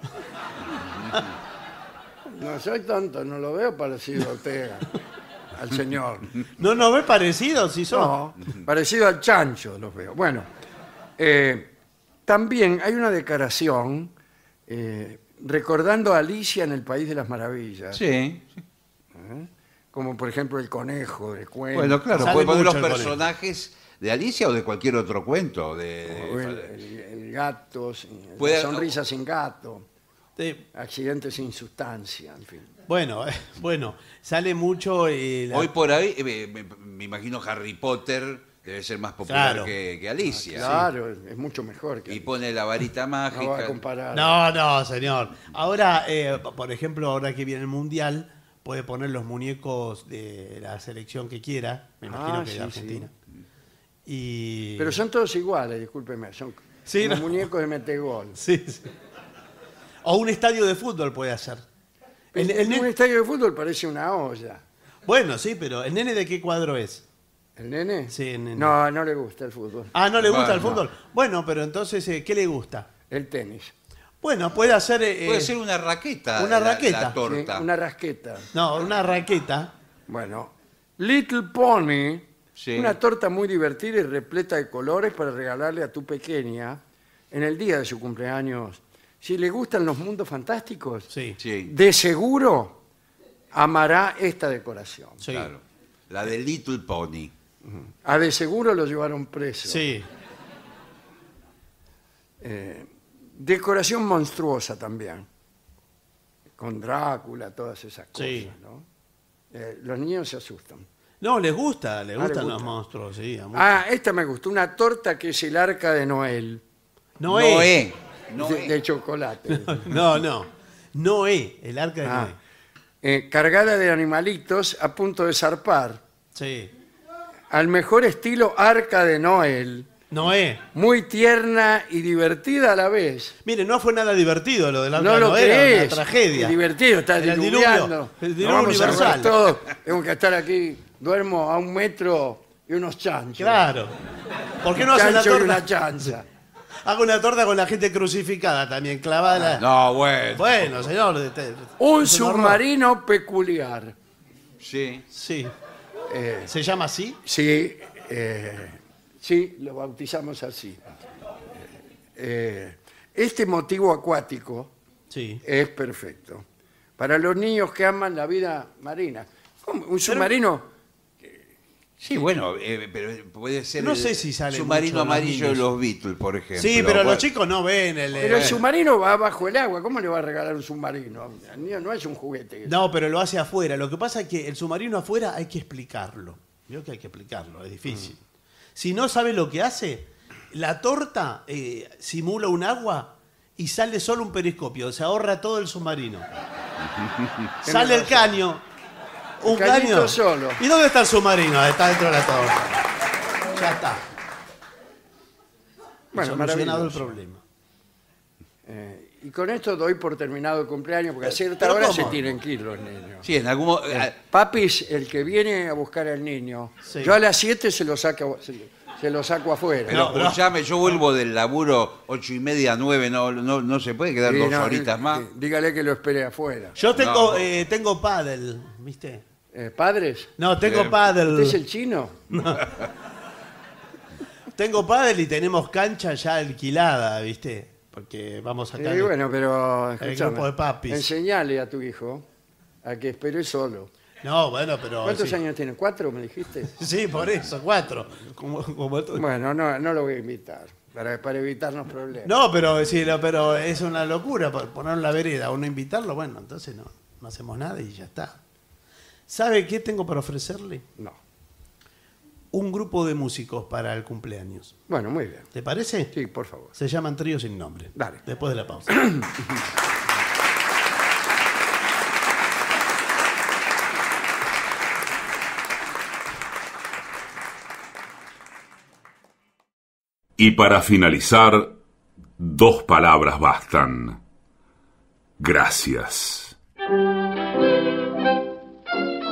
Speaker 2: No soy tonto, no lo veo parecido a usted, al señor.
Speaker 3: ¿No nos ve parecidos si son?
Speaker 2: No, parecido al chancho los veo. Bueno, eh, también hay una declaración eh, recordando a Alicia en el País de las Maravillas,
Speaker 4: Sí.
Speaker 2: como por ejemplo el conejo de cuento,
Speaker 4: Bueno, claro,
Speaker 3: Sale
Speaker 4: puede poner los
Speaker 3: mucho el conejo.
Speaker 4: personajes de Alicia o de cualquier otro cuento. De,
Speaker 2: o el,
Speaker 4: de-
Speaker 2: el- el gato, sin-
Speaker 4: Puede-
Speaker 2: la sonrisa sin gato,
Speaker 3: Sí.
Speaker 2: accidente sin sustancia, en fin.
Speaker 3: Bueno, eh, bueno, sale mucho... eh, la-
Speaker 4: Hoy por ahí, eh, me, me- me imagino Harry Potter debe ser más popular
Speaker 3: Claro.
Speaker 4: que, que Alicia.
Speaker 2: Claro, es- es mucho mejor que
Speaker 4: Y pone la varita
Speaker 2: no va a
Speaker 4: mágica.
Speaker 2: comparar.
Speaker 3: No, no, señor. Ahora, eh, por ejemplo, ahora que viene el Mundial, puede poner los muñecos de la selección que quiera, me imagino
Speaker 2: Ah,
Speaker 3: que
Speaker 2: sí,
Speaker 3: de Argentina. Y...
Speaker 2: Pero son todos iguales, discúlpeme, son
Speaker 3: Sí,
Speaker 2: como
Speaker 3: no.
Speaker 2: muñecos de metegol.
Speaker 3: Sí, sí. O un estadio de fútbol puede hacer. El- el
Speaker 2: En
Speaker 3: ne-
Speaker 2: un estadio de fútbol parece una olla.
Speaker 3: Bueno, sí, pero ¿el nene de qué cuadro es?
Speaker 2: ¿El nene?
Speaker 3: Sí, el nene.
Speaker 2: No, no le gusta el fútbol.
Speaker 3: Ah, ¿no le gusta
Speaker 4: Bueno,
Speaker 3: el fútbol? Bueno, pero entonces, eh, ¿qué le gusta?
Speaker 2: El tenis.
Speaker 3: Bueno, puede hacer... eh,
Speaker 4: Puede ser una raqueta.
Speaker 3: una
Speaker 4: la-
Speaker 3: raqueta.
Speaker 4: La
Speaker 2: Sí,
Speaker 4: torta.
Speaker 2: una rasqueta.
Speaker 3: No, una raqueta.
Speaker 2: Bueno, Little Pony,
Speaker 4: Sí.
Speaker 2: una torta muy divertida y repleta de colores para regalarle a tu pequeña en el día de su cumpleaños. Si le gustan los mundos fantásticos,
Speaker 3: Sí,
Speaker 4: Sí,
Speaker 2: de seguro amará esta decoración.
Speaker 3: sí.
Speaker 4: claro. La de Little Pony.
Speaker 2: A de seguro lo llevaron preso.
Speaker 3: Sí.
Speaker 2: Eh, decoración monstruosa también. Con Drácula, todas esas cosas,
Speaker 3: Sí.
Speaker 2: ¿no? Eh, los niños se asustan.
Speaker 3: No, les gusta, les
Speaker 2: Ah, les
Speaker 3: gustan
Speaker 2: gusta.
Speaker 3: los monstruos, sí. a muchos.
Speaker 2: Ah, esta me gustó, una torta que es el arca de Noel,
Speaker 3: Noé.
Speaker 4: Noé.
Speaker 2: de,
Speaker 4: Noé.
Speaker 2: de chocolate.
Speaker 3: No, no. Noé, el arca de
Speaker 2: Ah,
Speaker 3: Noé.
Speaker 2: eh, cargada de animalitos a punto de zarpar.
Speaker 3: Sí.
Speaker 2: Al mejor estilo arca de Noel,
Speaker 3: Noé.
Speaker 2: muy tierna y divertida a la vez.
Speaker 3: Mire, no fue nada divertido lo del arca
Speaker 2: No
Speaker 3: de
Speaker 2: lo
Speaker 3: Noé, era
Speaker 2: crees.
Speaker 3: una tragedia.
Speaker 2: Es divertido, está
Speaker 3: Era el
Speaker 2: diluviando.
Speaker 3: diluvio, el
Speaker 2: Nos
Speaker 3: diluvio
Speaker 2: vamos a
Speaker 3: universal.
Speaker 2: morir todos. Tengo que estar aquí, duermo a un metro y unos chanchos.
Speaker 3: Claro. ¿Por qué no
Speaker 2: un
Speaker 3: hace una
Speaker 2: chancho y una
Speaker 3: torta?
Speaker 2: chancha.
Speaker 3: Hago una torta con la gente crucificada también, clavada.
Speaker 4: No, bueno.
Speaker 3: Bueno, señor. te- te-
Speaker 2: Un
Speaker 3: es horror.
Speaker 2: submarino peculiar.
Speaker 4: Sí.
Speaker 3: Sí.
Speaker 2: Eh,
Speaker 3: ¿Se llama así?
Speaker 2: sí, eh, sí, lo bautizamos así. Eh, este motivo acuático
Speaker 3: Sí.
Speaker 2: es perfecto. Para los niños que aman la vida marina. ¿Cómo? Un submarino, eh,
Speaker 4: Sí, bueno, eh, pero puede ser
Speaker 3: No
Speaker 4: el
Speaker 3: sé si sale
Speaker 4: submarino
Speaker 3: mucho los
Speaker 4: amarillo de
Speaker 3: niños.
Speaker 4: los Beatles, por ejemplo.
Speaker 3: Sí, pero
Speaker 4: Bueno,
Speaker 3: los chicos no ven el...
Speaker 2: Pero el
Speaker 3: eh,
Speaker 2: submarino va bajo el agua. ¿Cómo le va a regalar un submarino? El niño no es un juguete.
Speaker 3: No, pero lo hace afuera. Lo que pasa es que el submarino afuera hay que explicarlo. Yo que hay que explicarlo, es difícil. Si no sabe lo que hace, la torta eh, simula un agua y sale solo un periscopio. Se ahorra todo el submarino. Sale el caño. Un
Speaker 2: cañito
Speaker 3: caño.
Speaker 2: solo.
Speaker 3: ¿Y dónde está el submarino? Está dentro de la torta. Ya está.
Speaker 2: Bueno,
Speaker 3: Solucionado el
Speaker 2: maravilloso.
Speaker 3: problema.
Speaker 2: Eh, y con esto doy por terminado el cumpleaños, porque a cierta
Speaker 3: ¿Pero
Speaker 2: hora
Speaker 3: cómo?
Speaker 2: se tienen que ir los niños.
Speaker 4: Sí, en algún mo- eh,
Speaker 2: Papi es el que viene a buscar al niño.
Speaker 3: Sí.
Speaker 2: Yo a las siete se lo saco, se, se lo saco afuera.
Speaker 4: Pero
Speaker 3: No, no.
Speaker 4: escuchame, yo vuelvo del laburo ocho y media, nueve, no, no, no se puede quedar
Speaker 2: Y
Speaker 4: dos
Speaker 2: no,
Speaker 4: horitas
Speaker 2: eh,
Speaker 4: más.
Speaker 2: eh, Dígale que lo espere afuera.
Speaker 3: Yo tengo,
Speaker 4: No.
Speaker 3: eh, tengo paddle, ¿viste?
Speaker 2: Eh, ¿Padres?
Speaker 3: No, tengo
Speaker 4: Eh,
Speaker 3: paddle.
Speaker 2: ¿Usted es el chino?
Speaker 3: Tengo pádel y tenemos cancha ya alquilada, ¿viste? Porque vamos acá.
Speaker 2: Sí, bueno, pero
Speaker 3: el
Speaker 2: escúchame,
Speaker 3: grupo de papis.
Speaker 2: enseñale a tu hijo a que espere solo.
Speaker 3: No, bueno, pero.
Speaker 2: ¿Cuántos
Speaker 3: sí.
Speaker 2: años tiene? ¿Cuatro, me dijiste?
Speaker 3: Sí, por eso, cuatro. Como, como tú.
Speaker 2: Bueno, no, no lo voy a invitar, para, para evitarnos problemas.
Speaker 3: No, pero sí, no, pero es una locura por ponerlo en la vereda o no invitarlo. Bueno, entonces no, no hacemos nada y ya está. ¿Sabe qué tengo para ofrecerle?
Speaker 2: No.
Speaker 3: Un grupo de músicos para el cumpleaños.
Speaker 2: Bueno, muy bien.
Speaker 3: ¿Te parece?
Speaker 2: Sí, por favor.
Speaker 3: Se llaman Trío Sin Nombre.
Speaker 2: Dale.
Speaker 3: Después de la pausa.
Speaker 5: Y para finalizar, dos palabras bastan. Gracias.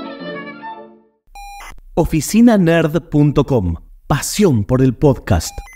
Speaker 6: oficina nerd punto com. Pasión por el podcast.